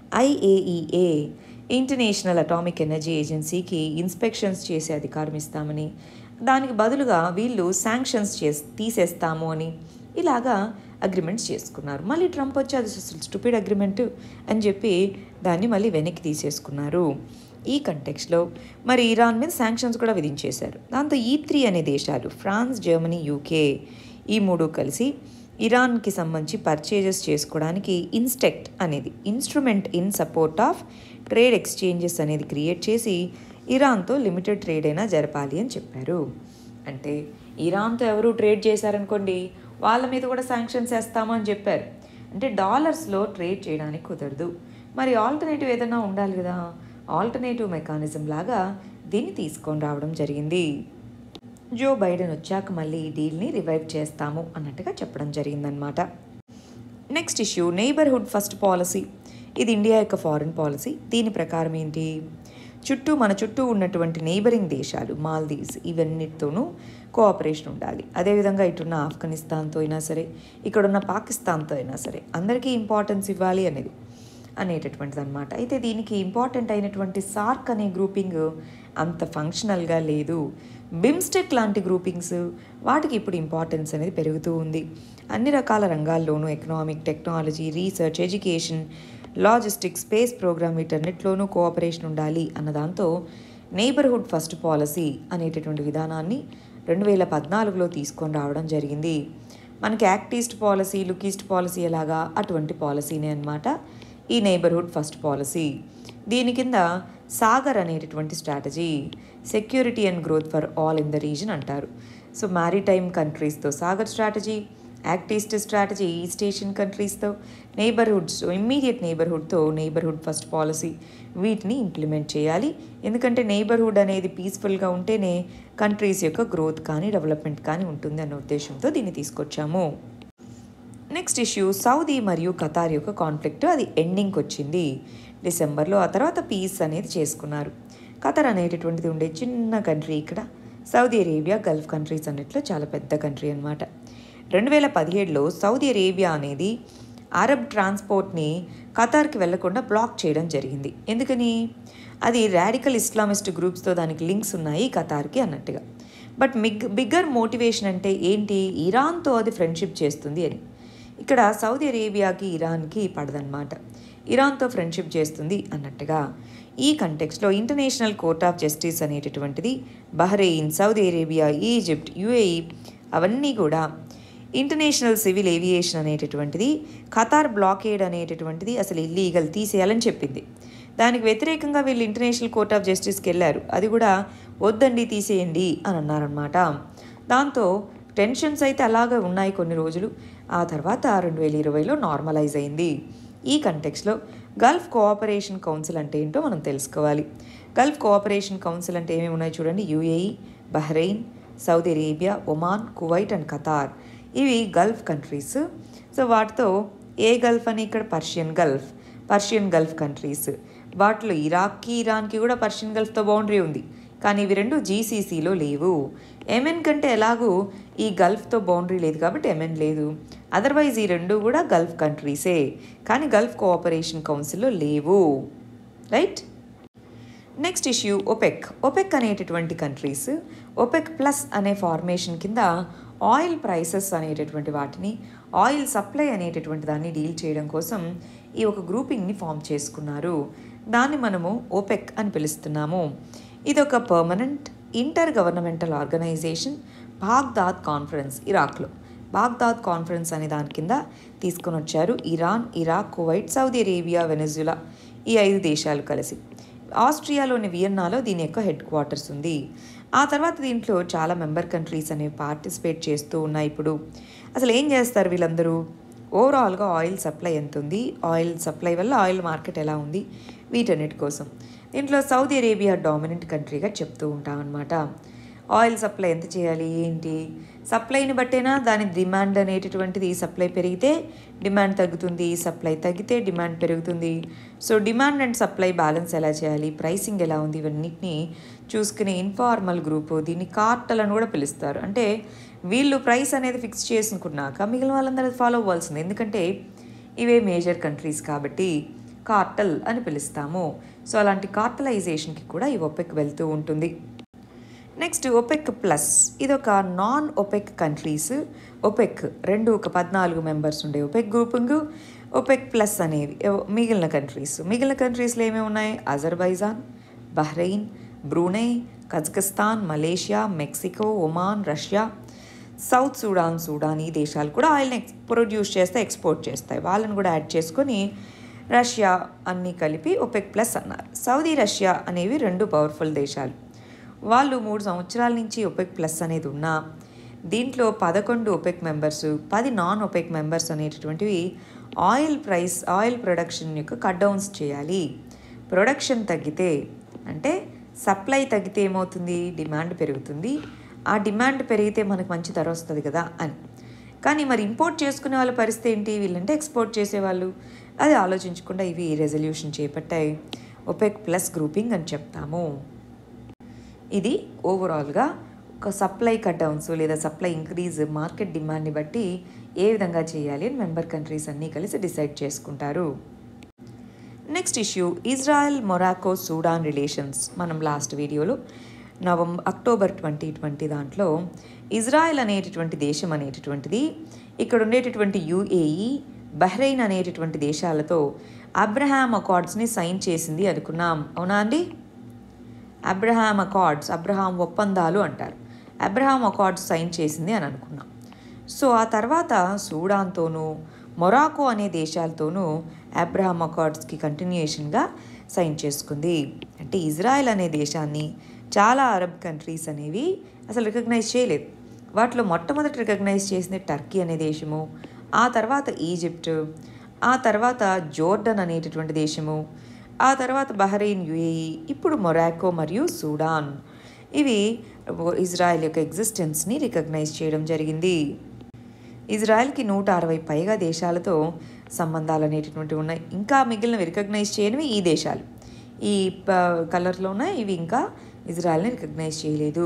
ఐఏఈఏ ఇంటర్నేషనల్ అటామిక్ ఎనర్జీ ఏజెన్సీకి ఇన్స్పెక్షన్స్ చేసే అధికారం ఇస్తామని, దానికి బదులుగా వీళ్ళు శాంక్షన్స్ చేసి తీసేస్తాము అని ఇలాగా అగ్రిమెంట్స్ చేసుకున్నారు. మళ్ళీ ట్రంప్ వచ్చి అది స్టూపిడ్ అగ్రిమెంట్ అని చెప్పి దాన్ని మళ్ళీ వెనక్కి తీసేసుకున్నారు. ఈ కంటెక్స్లో మరి ఇరాన్ మీద శాంక్షన్స్ కూడా విధించేశారు. దాంతో ఈ త్రీ అనే దేశాలు, ఫ్రాన్స్, జర్మనీ, యూకే, ఈ మూడు కలిసి ఇరాన్కి సంబంధించి పర్చేజెస్ చేసుకోవడానికి ఇన్స్టెక్ట్ అనేది, instrument in support of trade exchanges అనేది క్రియేట్ చేసి ఇరాన్తో లిమిటెడ్ ట్రేడ్ అయినా జరపాలి అని చెప్పారు. అంటే ఇరాన్తో ఎవరు ట్రేడ్ చేశారనుకోండి, వాళ్ళ మీద కూడా శాంక్షన్స్ వేస్తాము అని చెప్పారు. అంటే డాలర్స్లో ట్రేడ్ చేయడానికి కుదరదు. మరి ఆల్టర్నేటివ్ ఏదైనా ఉండాలి కదా, ఆల్టర్నేటివ్ మెకానిజం లాగా దీన్ని తీసుకొని రావడం జరిగింది. జో బైడెన్ వచ్చాక మళ్ళీ ఈ డీల్ని రివైవ్ చేస్తాము అన్నట్టుగా చెప్పడం జరిగిందనమాట. Next issue neighbourhood first policy. ఇది ఇండియా యొక్క ఫారిన్ పాలసీ. దీని ప్రకారం ఏంటి? చుట్టూ మన చుట్టూ ఉన్నటువంటి నైబరింగ్ దేశాలు, మాల్దీవ్స్, ఇవన్నిటితోనూ కోఆపరేషన్ ఉండాలి. అదేవిధంగా ఇటున్న ఆఫ్ఘనిస్తాన్తో అయినా సరే, ఇక్కడున్న పాకిస్తాన్తో అయినా సరే అందరికీ ఇంపార్టెన్స్ ఇవ్వాలి అనేది అనేటటువంటిది అనమాట. అయితే దీనికి ఇంపార్టెంట్ అయినటువంటి సార్క్ అనే గ్రూపింగ్ అంత ఫంక్షనల్గా లేదు. బిమ్స్టెక్ లాంటి గ్రూపింగ్స్, వాటికి ఇప్పుడు ఇంపార్టెన్స్ అనేది పెరుగుతూ ఉంది. అన్ని రకాల రంగాల్లోనూ economic, technology, research, education, logistics, space programme వీటన్నిటిలోనూ కోఆపరేషన్ ఉండాలి అన్న దాంతో నైబర్హుడ్ ఫస్ట్ పాలసీ అనేటటువంటి విధానాన్ని రెండు వేల పద్నాలుగులో తీసుకొని రావడం జరిగింది. మనకి act east policy, look east policy ఎలాగా అటువంటి పాలసీనే అనమాట ఈ నైబర్హుడ్ ఫస్ట్ పాలసీ. దీని కింద సాగర్ అనేటటువంటి strategy, security and growth for all in the region అంటారు. సో మ్యారిటైమ్ కంట్రీస్తో SAGAR strategy, act east strategy east Asian కంట్రీస్తో, నైబర్హుడ్స్ ఇమ్మీడియట్ నైబర్హుడ్తో నైబర్హుడ్ ఫస్ట్ పాలసీ, వీటిని ఇంప్లిమెంట్ చేయాలి. ఎందుకంటే నైబర్హుడ్ అనేది పీస్ఫుల్గా ఉంటేనే కంట్రీస్ యొక్క గ్రోత్ కానీ డెవలప్మెంట్ కానీ ఉంటుంది అన్న ఉద్దేశంతో దీన్ని తీసుకొచ్చాము. నెక్స్ట్ ఇష్యూ సౌదీ మరియు ఖతార్ యొక్క కాన్ఫ్లిక్ట్, అది ఎండింగ్కి వచ్చింది డిసెంబర్లో. ఆ తర్వాత పీస్ అనేది చేసుకున్నారు. ఖతార్ అనేటటువంటిది ఉండే చిన్న కంట్రీ, ఇక్కడ సౌదీ అరేబియా గల్ఫ్ కంట్రీస్ అన్నిట్లో చాలా పెద్ద కంట్రీ అనమాట. రెండు వేల పదిహేడులో సౌదీ అరేబియా అనేది అరబ్ ట్రాన్స్పోర్ట్ని ఖతార్కి వెళ్లకుండా బ్లాక్ చేయడం జరిగింది. ఎందుకని? అది రాడికల్ ఇస్లామిస్ట్ గ్రూప్స్తో దానికి లింక్స్ ఉన్నాయి ఖతార్కి అన్నట్టుగా. బట్ మిగ్ బిగ్గర్ మోటివేషన్ అంటే ఏంటి? ఇరాన్తో అది ఫ్రెండ్షిప్ చేస్తుంది అని. ఇక్కడ సౌదీ అరేబియాకి ఇరాన్కి పడదన్నమాట, ఇరాన్తో ఫ్రెండ్షిప్ చేస్తుంది అన్నట్టుగా. ఈ కంటెక్స్లో ఇంటర్నేషనల్ కోర్ట్ ఆఫ్ జస్టిస్ అనేటటువంటిది Bahrain, Saudi Arabia, Egypt, UAE అవన్నీ కూడా ఇంటర్నేషనల్ సివిల్ ఏవియేషన్ అనేటటువంటిది ఖతార్ బ్లాకేడ్ అనేటటువంటిది అసలు ఇల్లీగల్, తీసేయాలని చెప్పింది. దానికి వ్యతిరేకంగా వీళ్ళు ఇంటర్నేషనల్ కోర్ట్ ఆఫ్ జస్టిస్కి వెళ్ళారు. అది కూడా వద్దండి తీసేయండి అని అన్నారనమాట. దాంతో టెన్షన్స్ అయితే అలాగే ఉన్నాయి కొన్ని రోజులు. ఆ తర్వాత రెండు వేల ఇరవైలో నార్మలైజ్ అయింది. ఈ కంటెక్స్లో గల్ఫ్ కోఆపరేషన్ కౌన్సిల్ అంటే ఏంటో మనం తెలుసుకోవాలి. గల్ఫ్ కోఆపరేషన్ కౌన్సిల్ అంటే ఏమేమి ఉన్నాయి చూడండి. UAE, Bahrain, Saudi Arabia, Oman, Kuwait and Qatar, ఇవి గల్ఫ్ కంట్రీస్. సో వాటితో ఏ గల్ఫ్ అని ఇక్కడ Persian Gulf, Persian Gulf countries. వాటిలో ఇరాక్కి ఇరాన్కి కూడా పర్షియన్ గల్ఫ్తో బౌండరీ ఉంది, కానీ ఇవి రెండు జీసీసీలో లేవు. ఎమెన్ కంటే ఎలాగూ ఈ గల్ఫ్తో బౌండరీ లేదు కాబట్టి ఎమెన్ లేదు. అదర్వైజ్ ఈ రెండు కూడా గల్ఫ్ కంట్రీసే, కానీ గల్ఫ్ కోఆపరేషన్ కౌన్సిల్లో లేవు. Right. Next issue OPEC. OPEC అనేటటువంటి కంట్రీస్ ఒపెక్ ప్లస్ అనే ఫార్మేషన్ కింద ఆయిల్ ప్రైసెస్ అనేటటువంటి వాటిని, ఆయిల్ సప్లై అనేటటువంటి దాన్ని డీల్ చేయడం కోసం ఈ ఒక గ్రూపింగ్ని ఫామ్ చేసుకున్నారు. దాన్ని మనము ఒపెక్ అని పిలుస్తున్నాము. ఇది ఒక permanent intergovernmental organisation. Baghdad conference, ఇరాక్లో బాగ్దాద్ కాన్ఫరెన్స్ అనే దాని కింద తీసుకొని వచ్చారు. Iran, Iraq, Kuwait, Saudi Arabia, Venezuela ఈ ఐదు దేశాలు కలిసి. ఆస్ట్రియాలోని వియన్నాలో దీని యొక్క హెడ్ క్వార్టర్స్ ఉంది. ఆ తర్వాత దీంట్లో చాలా మెంబర్ కంట్రీస్ అనేవి పార్టిసిపేట్ చేస్తూ ఉన్నాయి. ఇప్పుడు అసలు ఏం చేస్తారు వీళ్ళందరూ? ఓవరాల్గా ఆయిల్ సప్లై ఎంత ఉంది, ఆయిల్ సప్లై వల్ల ఆయిల్ మార్కెట్ ఎలా ఉంది, వీటన్నిటి కోసం దీంట్లో సౌదీ అరేబియా డామినెంట్ కంట్రీగా చెప్తూ ఉంటాం అన్నమాట. ఆయిల్ సప్లై ఎంత చేయాలి ఏంటి, సప్లైని బట్టేనా దాని డిమాండ్ అనేటటువంటిది. సప్లై పెరిగితే డిమాండ్ తగ్గుతుంది, సప్లై తగ్గితే డిమాండ్ పెరుగుతుంది. So demand and supply balance ఎలా చేయాలి, ప్రైసింగ్ ఎలా ఉంది, ఇవన్నిటిని చూసుకునే ఇన్ఫార్మల్ గ్రూపు. దీన్ని కార్టల్ అని కూడా పిలుస్తారు. అంటే వీళ్ళు ప్రైస్ అనేది ఫిక్స్ చేసుకున్నాక మిగిలిన వాళ్ళందరూ ఫాలో అవ్వాల్సింది. ఎందుకంటే ఇవే మేజర్ కంట్రీస్ కాబట్టి కార్టల్ అని పిలుస్తాము. సో అలాంటి కార్టలైజేషన్కి కూడా ఈ ఒపెక్ వెళ్తూ ఉంటుంది. నెక్స్ట్ ఒపెక్ ప్లస్, ఇది ఒక నాన్ ఒపెక్ కంట్రీస్. ఒపెక్ రెండు ఒక పద్నాలుగు మెంబర్స్ ఉండే ఒపెక్ గ్రూపింగ్. ఒపెక్ ప్లస్ అనేవి మిగిలిన కంట్రీస్. మిగిలిన కంట్రీస్లో ఏమేమి ఉన్నాయి? Azerbaijan, Bahrain, Brunei, Kazakhstan, Malaysia, Mexico, Oman, Russia, South Sudan, Sudan ఈ దేశాలు కూడా ఆయిల్ని ఎక్స్ ప్రొడ్యూస్ చేస్తే ఎక్స్పోర్ట్ చేస్తాయి. వాళ్ళని కూడా యాడ్ చేసుకొని రష్యా అన్నీ కలిపి ఒపెక్ ప్లస్ అన్నారు. సౌదీ, రష్యా అనేవి రెండు పవర్ఫుల్ దేశాలు. వాళ్ళు మూడు సంవత్సరాల నుంచి ఒపెక్ ప్లస్ అనేది ఉన్నా దీంట్లో పదకొండు ఒపెక్ మెంబర్స్, పది నాన్ ఒపెక్ మెంబర్స్ అనేటటువంటివి ఆయిల్ ప్రైస్ ఆయిల్ ప్రొడక్షన్ యొక్క కట్ డౌన్స్ చేయాలి. ప్రొడక్షన్ తగ్గితే అంటే సప్లై తగ్గితే ఏమవుతుంది? డిమాండ్ పెరుగుతుంది. ఆ డిమాండ్ పెరిగితే మనకు మంచి ధర వస్తుంది కదా అని. కానీ మరి ఇంపోర్ట్ చేసుకునే వాళ్ళ పరిస్థితి ఏంటి? వీళ్ళంటే ఎక్స్పోర్ట్ చేసేవాళ్ళు. అది ఆలోచించకుండా ఇవి రెజల్యూషన్ చేపట్టాయి. ఒపెక్ ప్లస్ గ్రూపింగ్ అని చెప్తాము. ఇది ఓవరాల్గా ఒక సప్లై కట్ డౌన్స్ లేదా సప్లై ఇంక్రీజ్ మార్కెట్ డిమాండ్ని బట్టి ఏ విధంగా చేయాలి అని మెంబర్ కంట్రీస్ అన్నీ కలిసి డిసైడ్ చేసుకుంటారు. Next issue Israel, Morocco, Sudan relations. మనం లాస్ట్ వీడియోలో నవంబర్ అక్టోబర్ ట్వంటీ ట్వంటీ దాంట్లో ఇజ్రాయెల్ అనేటటువంటి దేశం అనేటటువంటిది ఇక్కడ ఉండేటటువంటి యుఏఈ, బహ్రెయిన్ అనేటటువంటి దేశాలతో అబ్రహాం అకార్డ్స్ని సైన్ చేసింది అనుకున్నాం. అవునా అండి? అబ్రహాం అకార్డ్స్, అబ్రహాం ఒప్పందాలు అంటారు. అబ్రహాం అకార్డ్స్ సైన్ చేసింది అని అనుకున్నాం. సో ఆ తర్వాత సూడాన్తోనూ మొరాకో అనే దేశాలతోనూ అబ్రహాం అకార్డ్స్కి కంటిన్యూయేషన్గా సైన్ చేసుకుంది. అంటే ఇజ్రాయెల్ అనే దేశాన్ని చాలా అరబ్ కంట్రీస్ అనేవి అసలు రికగ్నైజ్ చేయలేదు. వాటిలో మొట్టమొదటి రికగ్నైజ్ చేసింది టర్కీ అనే దేశము, ఆ తర్వాత ఈజిప్ట్, ఆ తర్వాత జోర్డన్ అనేటటువంటి దేశము, ఆ తర్వాత బహ్రెయిన్, యుఏఈ, ఇప్పుడు మొరాకో మరియు సూడాన్. ఇవి ఇజ్రాయెల్ యొక్క ఎగ్జిస్టెన్స్ని రికగ్నైజ్ చేయడం జరిగింది. ఇజ్రాయెల్కి నూట అరవై పైగా దేశాలతో సంబంధాలు అనేటటువంటివి ఉన్నాయి. ఇంకా మిగిలినవి రికగ్నైజ్ చేయనివి ఈ దేశాలు. ఈ కలర్లో ఉన్నాయి. ఇవి ఇంకా ఇజ్రాయెల్ని రికగ్నైజ్ చేయలేదు.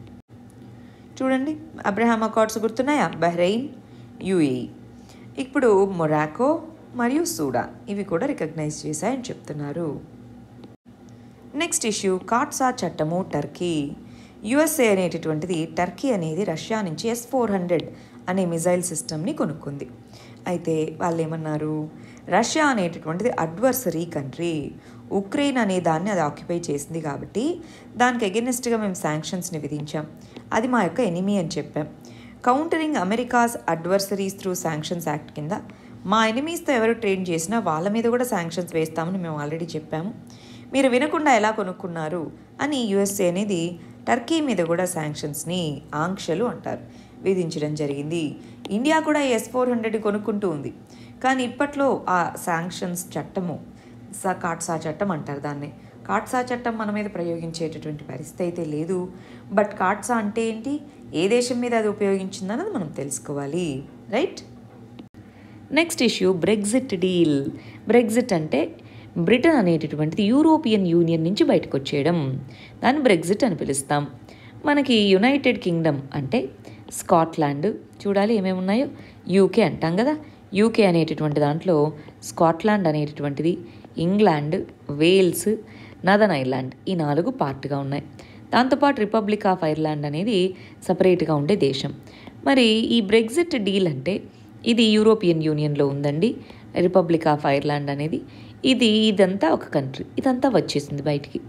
చూడండి, అబ్రహాం అకార్డ్స్ గుర్తున్నాయా? బహ్రెయిన్, యుఏఈ, ఇప్పుడు మొరాకో మరియు సూడాన్ ఇవి కూడా రికగ్నైజ్ చేశాయని చెప్తున్నారు. నెక్స్ట్ ఇష్యూ కాట్సా చట్టము, టర్కీ. యుఎస్ఏ అనేటటువంటిది టర్కీ అనేది రష్యా నుంచి ఎస్ ఫోర్ హండ్రెడ్ అనే మిజైల్ సిస్టమ్ని కొనుక్కుంది. అయితే వాళ్ళు ఏమన్నారు? రష్యా అనేటటువంటిది అడ్వర్సరీ కంట్రీ, ఉక్రెయిన్ అనే దాన్ని అది ఆక్యుపై చేసింది కాబట్టి దానికి అగెనిస్ట్గా మేము శాంక్షన్స్ని విధించాం. అది మా యొక్క ఎనిమీ అని చెప్పాం. Countering America's adversaries through sanctions act కింద మా ఎనిమీస్తో ఎవరు ట్రేడ్ చేసినా వాళ్ళ మీద కూడా శాంక్షన్స్ వేస్తామని మేము ఆల్రెడీ చెప్పాము. మీరు వినకుండా ఎలా కొనుక్కున్నారు అని యుఎస్ఏ అనేది టర్కీ మీద కూడా శాంక్షన్స్ని, ఆంక్షలు అంటారు, విధించడం జరిగింది. ఇండియా కూడా ఎస్ ఫోర్ హండ్రెడ్ కొనుక్కుంటూ ఉంది. కానీ ఇప్పట్లో ఆ శాంక్షన్స్ చట్టము, సా కాట్సా చట్టం అంటారు దాన్ని, కాట్సా చట్టం మన మీద ప్రయోగించేటటువంటి పరిస్థితి అయితే లేదు. బట్ కాట్సా అంటే ఏంటి, ఏ దేశం మీద అది ఉపయోగించిందన్నది మనం తెలుసుకోవాలి, right? Next issue Brexit deal. Brexit అంటే బ్రిటన్ అనేటటువంటిది యూరోపియన్ యూనియన్ నుంచి బయటకు వచ్చేయడం, దాన్ని బ్రెగ్జిట్ అని పిలుస్తాం. మనకి యునైటెడ్ కింగ్డమ్ అంటే స్కాట్లాండ్, చూడాలి ఏమేమి ఉన్నాయో, యూకే అంటాం కదా. యూకే అనేటటువంటి దాంట్లో స్కాట్లాండ్ అనేటటువంటిది, ఇంగ్లాండ్, వేల్స్, నార్దర్న్ ఐర్లాండ్, ఈ నాలుగు పార్ట్గా ఉన్నాయి. దాంతోపాటు రిపబ్లిక్ ఆఫ్ ఐర్లాండ్ అనేది సపరేట్గా ఉండే దేశం. మరి ఈ బ్రెగ్జిట్ డీల్ అంటే ఇది యూరోపియన్ యూనియన్లో ఉందండి. రిపబ్లిక్ ఆఫ్ ఐర్లాండ్ అనేది ఇది ఇదంతా ఒక కంట్రీ, ఇదంతా వచ్చేసింది బయటికి.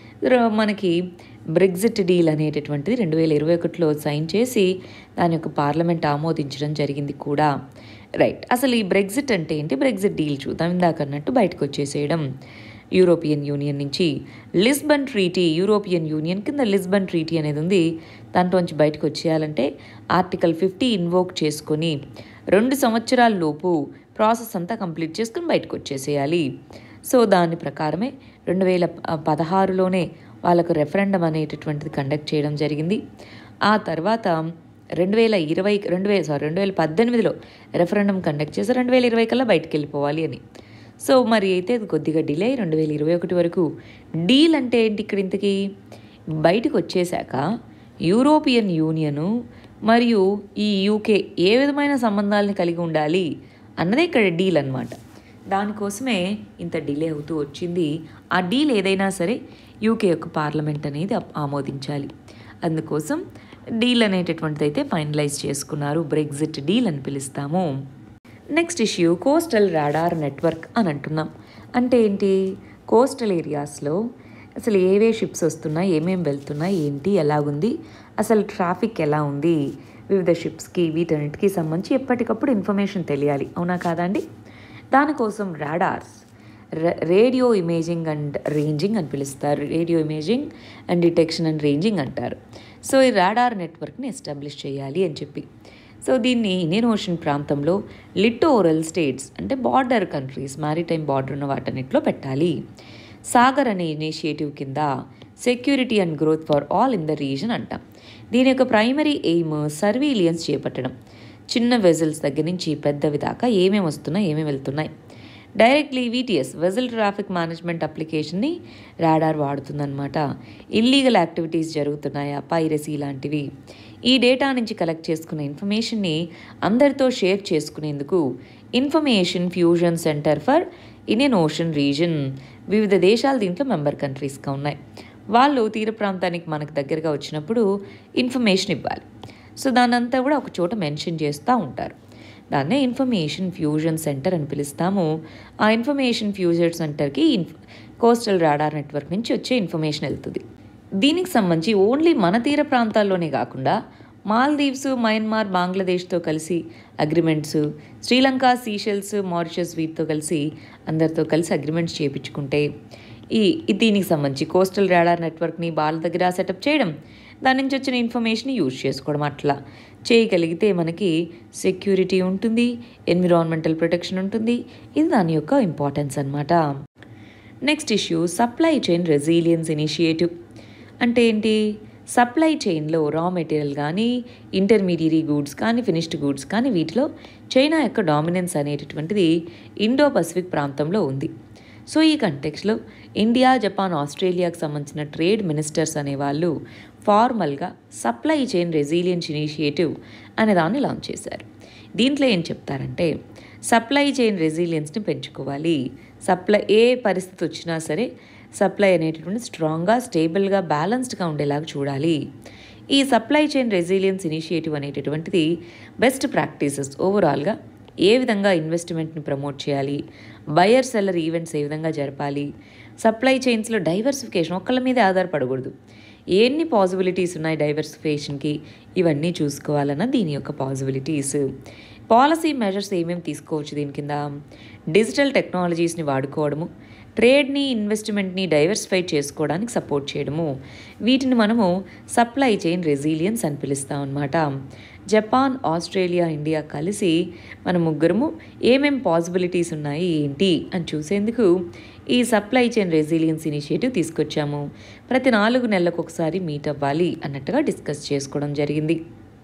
మనకి బ్రెగ్జిట్ డీల్ అనేటటువంటిది రెండు వేల ఇరవై ఒకటిలో సైన్ చేసి దాని యొక్క పార్లమెంట్ ఆమోదించడం జరిగింది కూడా. రైట్, అసలు ఈ బ్రెగ్జిట్ అంటే ఏంటి, బ్రెగ్జిట్ డీల్ చూద్దాం. ఇందాక అన్నట్టు బయటకు వచ్చేసేయడం యూరోపియన్ యూనియన్ నుంచి. లిస్బన్ ట్రీటీ, యూరోపియన్ యూనియన్ కింద లిస్బన్ ట్రీటీ అనేది ఉంది. దాంట్లోంచి బయటకు వచ్చేయాలంటే ఆర్టికల్ ఫిఫ్టీ ఇన్వోక్ చేసుకొని రెండు సంవత్సరాల లోపు ప్రాసెస్ అంతా కంప్లీట్ చేసుకుని బయటకు వచ్చేసేయాలి. సో దాని ప్రకారమే రెండు వేల పదహారులోనే వాళ్ళకు రెఫరెండం అనేటటువంటిది కండక్ట్ చేయడం జరిగింది. ఆ తర్వాత రెండు వేల ఇరవై రెండు వేల సారీ రెండు వేల పద్దెనిమిదిలో రెఫరెండం కండక్ట్ చేసి రెండు వేల ఇరవై కల్లా బయటకు వెళ్ళిపోవాలి అని. సో మరి అయితే అది కొద్దిగా డిలే రెండు వేల ఇరవై ఒకటి వరకు. డీల్ అంటే ఏంటి ఇక్కడ ఇంతకీ, బయటకు వచ్చేసాక యూరోపియన్ యూనియను మరియు ఈ యూకే ఏ విధమైన సంబంధాలను కలిగి ఉండాలి అన్నదే ఇక్కడ డీల్ అన్నమాట. దానికోసమే ఇంత డిలే అవుతూ వచ్చింది. ఆ డీల్ ఏదైనా సరే యూకే యొక్క పార్లమెంట్ అనేది ఆమోదించాలి. అందుకోసం డీల్ అనేటటువంటిది అయితే ఫైనలైజ్ చేసుకున్నారు. బ్రెగ్జిట్ డీల్ అని పిలుస్తాము. Next issue coastal radar network అని అంటున్నాం. అంటే ఏంటి, కోస్టల్ ఏరియాస్లో అసలు ఏవే షిప్స్ వస్తున్నాయి, ఏమేమి వెళ్తున్నాయి, ఏంటి, ఎలాగుంది, అసలు ట్రాఫిక్ ఎలా ఉంది, వివిధ షిప్స్కి వీటన్నిటికీ సంబంధించి ఎప్పటికప్పుడు ఇన్ఫర్మేషన్ తెలియాలి, అవునా కాదండి. దానికోసం radars, radio imaging and ranging అని పిలుస్తారు. Radio imaging and detection and ranging అంటారు. సో ఈ రాడార్ నెట్వర్క్ని ఎస్టాబ్లిష్ చేయాలి అని చెప్పి, సో దీన్ని ఇండియన్ ఓషన్ ప్రాంతంలో లిటోరల్ స్టేట్స్ అంటే బార్డర్ కంట్రీస్, మ్యారిటైమ్ బార్డర్ ఉన్న వాటన్నిటిలో పెట్టాలి. సాగర్ అనే ఇనిషియేటివ్ కింద security and growth for all in the region అంటాం. దీని యొక్క ప్రైమరీ ఎయిమ్ సర్వీలియన్స్ చేపట్టడం. చిన్న వెజల్స్ దగ్గర నుంచి పెద్దవి దాకా ఏమేమి వస్తున్నాయి, ఏమేమి వెళ్తున్నాయి. Directly VTS vessel traffic management అప్లికేషన్ని రాడార్ వాడుతుందన్నమాట. ఇల్లీగల్ యాక్టివిటీస్ జరుగుతున్నాయా, పైరసీ లాంటివి, ఈ డేటా నుంచి కలెక్ట్ చేసుకున్న ఇన్ఫర్మేషన్ని అందరితో షేర్ చేసుకునేందుకు information fusion centre for Indian ocean region, వివిధ దేశాలు దీంట్లో మెంబర్ కంట్రీస్గా ఉన్నాయి. వాళ్ళు తీర ప్రాంతానికి మనకు దగ్గరగా వచ్చినప్పుడు ఇన్ఫర్మేషన్ ఇవ్వాలి. సో దాన్నంతా కూడా ఒక చోట మెన్షన్ చేస్తూ ఉంటారు. దాన్నే ఇన్ఫర్మేషన్ ఫ్యూజన్ సెంటర్ అని పిలుస్తాము. ఆ ఇన్ఫర్మేషన్ ఫ్యూజన్ సెంటర్కి ఇన్ఫ్ కోస్టల్ రాడార్ నెట్వర్క్ నుంచి వచ్చే ఇన్ఫర్మేషన్ వెళ్తుంది. దీనికి సంబంధించి ఓన్లీ మన తీర ప్రాంతాల్లోనే కాకుండా మాల్దీవ్స్, మయన్మార్, బంగ్లాదేశ్తో కలిసి అగ్రిమెంట్స్, శ్రీలంక, సీషెల్స్, మారిషస్ వీటితో కలిసి అందరితో కలిసి అగ్రిమెంట్స్ చేయించుకుంటే ఈ దీనికి సంబంధించి కోస్టల్ రాడార్ నెట్వర్క్ని వాళ్ళ దగ్గర సెటప్ చేయడం, దాని నుంచి వచ్చిన ఇన్ఫర్మేషన్ యూజ్ చేసుకోవడం, అట్లా చేయగలిగితే మనకి సెక్యూరిటీ ఉంటుంది, ఎన్విరాన్మెంటల్ ప్రొటెక్షన్ ఉంటుంది. ఇది దాని యొక్క ఇంపార్టెన్స్ అన్నమాట. Next issue supply chain resilience initiative. అంటే ఏంటి, సప్లై చైన్లో రా మెటీరియల్ కానీ, ఇంటర్మీడియరీ గూడ్స్ కానీ, ఫినిష్డ్ గూడ్స్ కానీ వీటిలో చైనా యొక్క డామినెన్స్ అనేటటువంటిది ఇండో పసిఫిక్ ప్రాంతంలో ఉంది. సో ఈ కంటెక్స్లో ఇండియా, జపాన్, ఆస్ట్రేలియాకు సంబంధించిన ట్రేడ్ మినిస్టర్స్ అనేవాళ్ళు ఫార్మల్గా సప్లై చైన్ రెసిలియన్స్ ఇనిషియేటివ్ అనే దాన్ని లాంచ్ చేశారు. దీంట్లో ఏం చెప్తారంటే సప్లై చైన్ రెసిలియన్స్ని పెంచుకోవాలి. సప్లై ఏ పరిస్థితి వచ్చినా సరే సప్లై అనేటటువంటి స్ట్రాంగ్గా, స్టేబుల్గా, బ్యాలెన్స్డ్గా ఉండేలాగా చూడాలి. ఈ సప్లై చైన్ రెసిలియన్స్ ఇనిషియేటివ్ అనేటటువంటిది బెస్ట్ ప్రాక్టీసెస్ ఓవరాల్గా ఏ విధంగా ఇన్వెస్ట్మెంట్ని ప్రమోట్ చేయాలి, బయర్ సెల్లర్ ఈవెంట్స్ ఏ విధంగా జరపాలి, సప్లై చైన్స్లో డైవర్సిఫికేషన్ ఒక్కళ్ళ మీదే ఆధారపడకూడదు, ఎన్ని పాసిబిలిటీస్ ఉన్నాయి డైవర్సిఫికేషన్కి, ఇవన్నీ చూసుకోవాలన్న దీని యొక్క పాసిబిలిటీస్. పాలసీ మెజర్స్ ఏమేమి తీసుకోవచ్చు దీని కింద, డిజిటల్ టెక్నాలజీస్ని వాడుకోవడము, ట్రేడ్ని, ఇన్వెస్ట్మెంట్ని డైవర్సిఫై చేసుకోవడానికి సపోర్ట్ చేయడము, వీటిని మనము సప్లై చైన్ రెసిలియన్స్ అని పిలుస్తాం అన్నమాట. జపాన్, ఆస్ట్రేలియా, ఇండియా కలిసి మన ముగ్గురము ఏమేం పాసిబిలిటీస్ ఉన్నాయి ఏంటి అని చూసేందుకు ఈ సప్లై చైన్ రెసిలియన్స్ ఇనిషియేటివ్ తీసుకొచ్చాము. ప్రతి నాలుగు నెలలకు ఒకసారి మీట్ అవ్వాలి అన్నట్టుగా డిస్కస్ చేసుకోవడం జరిగింది.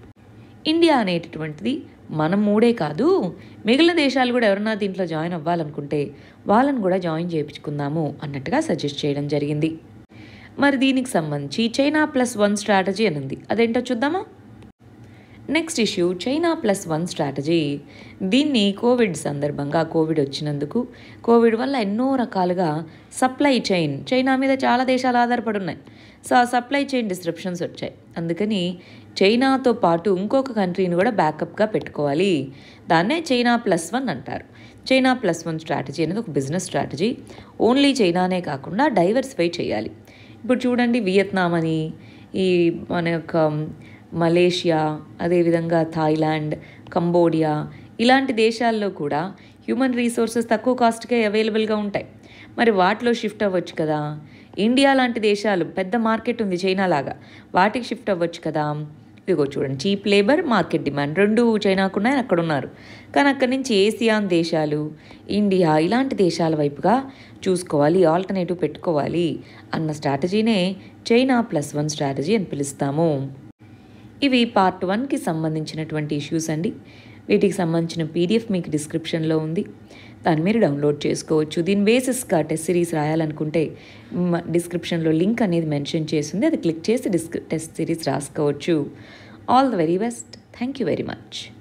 ఇండియా అనేటటువంటిది మనం మూడే కాదు, మిగిలిన దేశాలు కూడా ఎవరన్నా దీంట్లో జాయిన్ అవ్వాలనుకుంటే వాళ్ళని కూడా జాయిన్ చేయించుకుందాము అన్నట్టుగా సజెస్ట్ చేయడం జరిగింది. మరి దీనికి సంబంధించి చైనా ప్లస్ వన్ స్ట్రాటజీ అని ఉంది, అదేంటో చూద్దామా. Next issue China plus one strategy. దీన్ని కోవిడ్ సందర్భంగా కోవిడ్ వచ్చినందుకు కోవిడ్ వల్ల ఎన్నో రకాలుగా సప్లై చైన్ చైనా మీద చాలా దేశాలు ఆధారపడి ఉన్నాయి. సో ఆ సప్లై చైన్ డిస్ట్రప్షన్స్ వచ్చాయి. అందుకని చైనాతో పాటు ఇంకొక కంట్రీని కూడా బ్యాకప్గా పెట్టుకోవాలి. దాన్నే చైనా ప్లస్ వన్ అంటారు. చైనా ప్లస్ వన్ స్ట్రాటజీ అనేది ఒక బిజినెస్ స్ట్రాటజీ. ఓన్లీ చైనానే కాకుండా డైవర్సిఫై చేయాలి. ఇప్పుడు చూడండి, వియత్నాం అని, ఈ మన యొక్క మలేషియా, అదేవిధంగా థాయిలాండ్, కంబోడియా ఇలాంటి దేశాల్లో కూడా హ్యూమన్ రీసోర్సెస్ తక్కువ కాస్ట్కే అవైలబుల్గా ఉంటాయి. మరి వాటిలో షిఫ్ట్ అవ్వచ్చు కదా. ఇండియా లాంటి దేశాలు పెద్ద మార్కెట్ ఉంది చైనా లాగా, వాటికి షిఫ్ట్ అవ్వచ్చు కదా. ఇదిగో చూడండి, చీప్ లేబర్, మార్కెట్ డిమాండ్ రెండు చైనాకున్నాయి, అక్కడ ఉన్నారు. కానీ అక్కడి నుంచి ఏసియాన్ దేశాలు, ఇండియా ఇలాంటి దేశాల వైపుగా చూసుకోవాలి, ఆల్టర్నేటివ్ పెట్టుకోవాలి అన్న స్ట్రాటజీనే చైనా ప్లస్ వన్ స్ట్రాటజీ అని పిలుస్తాము. ఇవి పార్ట్ వన్కి సంబంధించినటువంటి ఇష్యూస్ అండి. వీటికి సంబంధించిన పీడిఎఫ్ మీకు డిస్క్రిప్షన్లో ఉంది, దాన్ని మీరు డౌన్లోడ్ చేసుకోవచ్చు. దీని బేసిస్గా టెస్ట్ సిరీస్ రాయాలనుకుంటే డిస్క్రిప్షన్లో లింక్ అనేది మెన్షన్ చేసింది, అది క్లిక్ చేసి డిస్క్ టెస్ట్ సిరీస్ రాసుకోవచ్చు. All the very best. Thank you very much.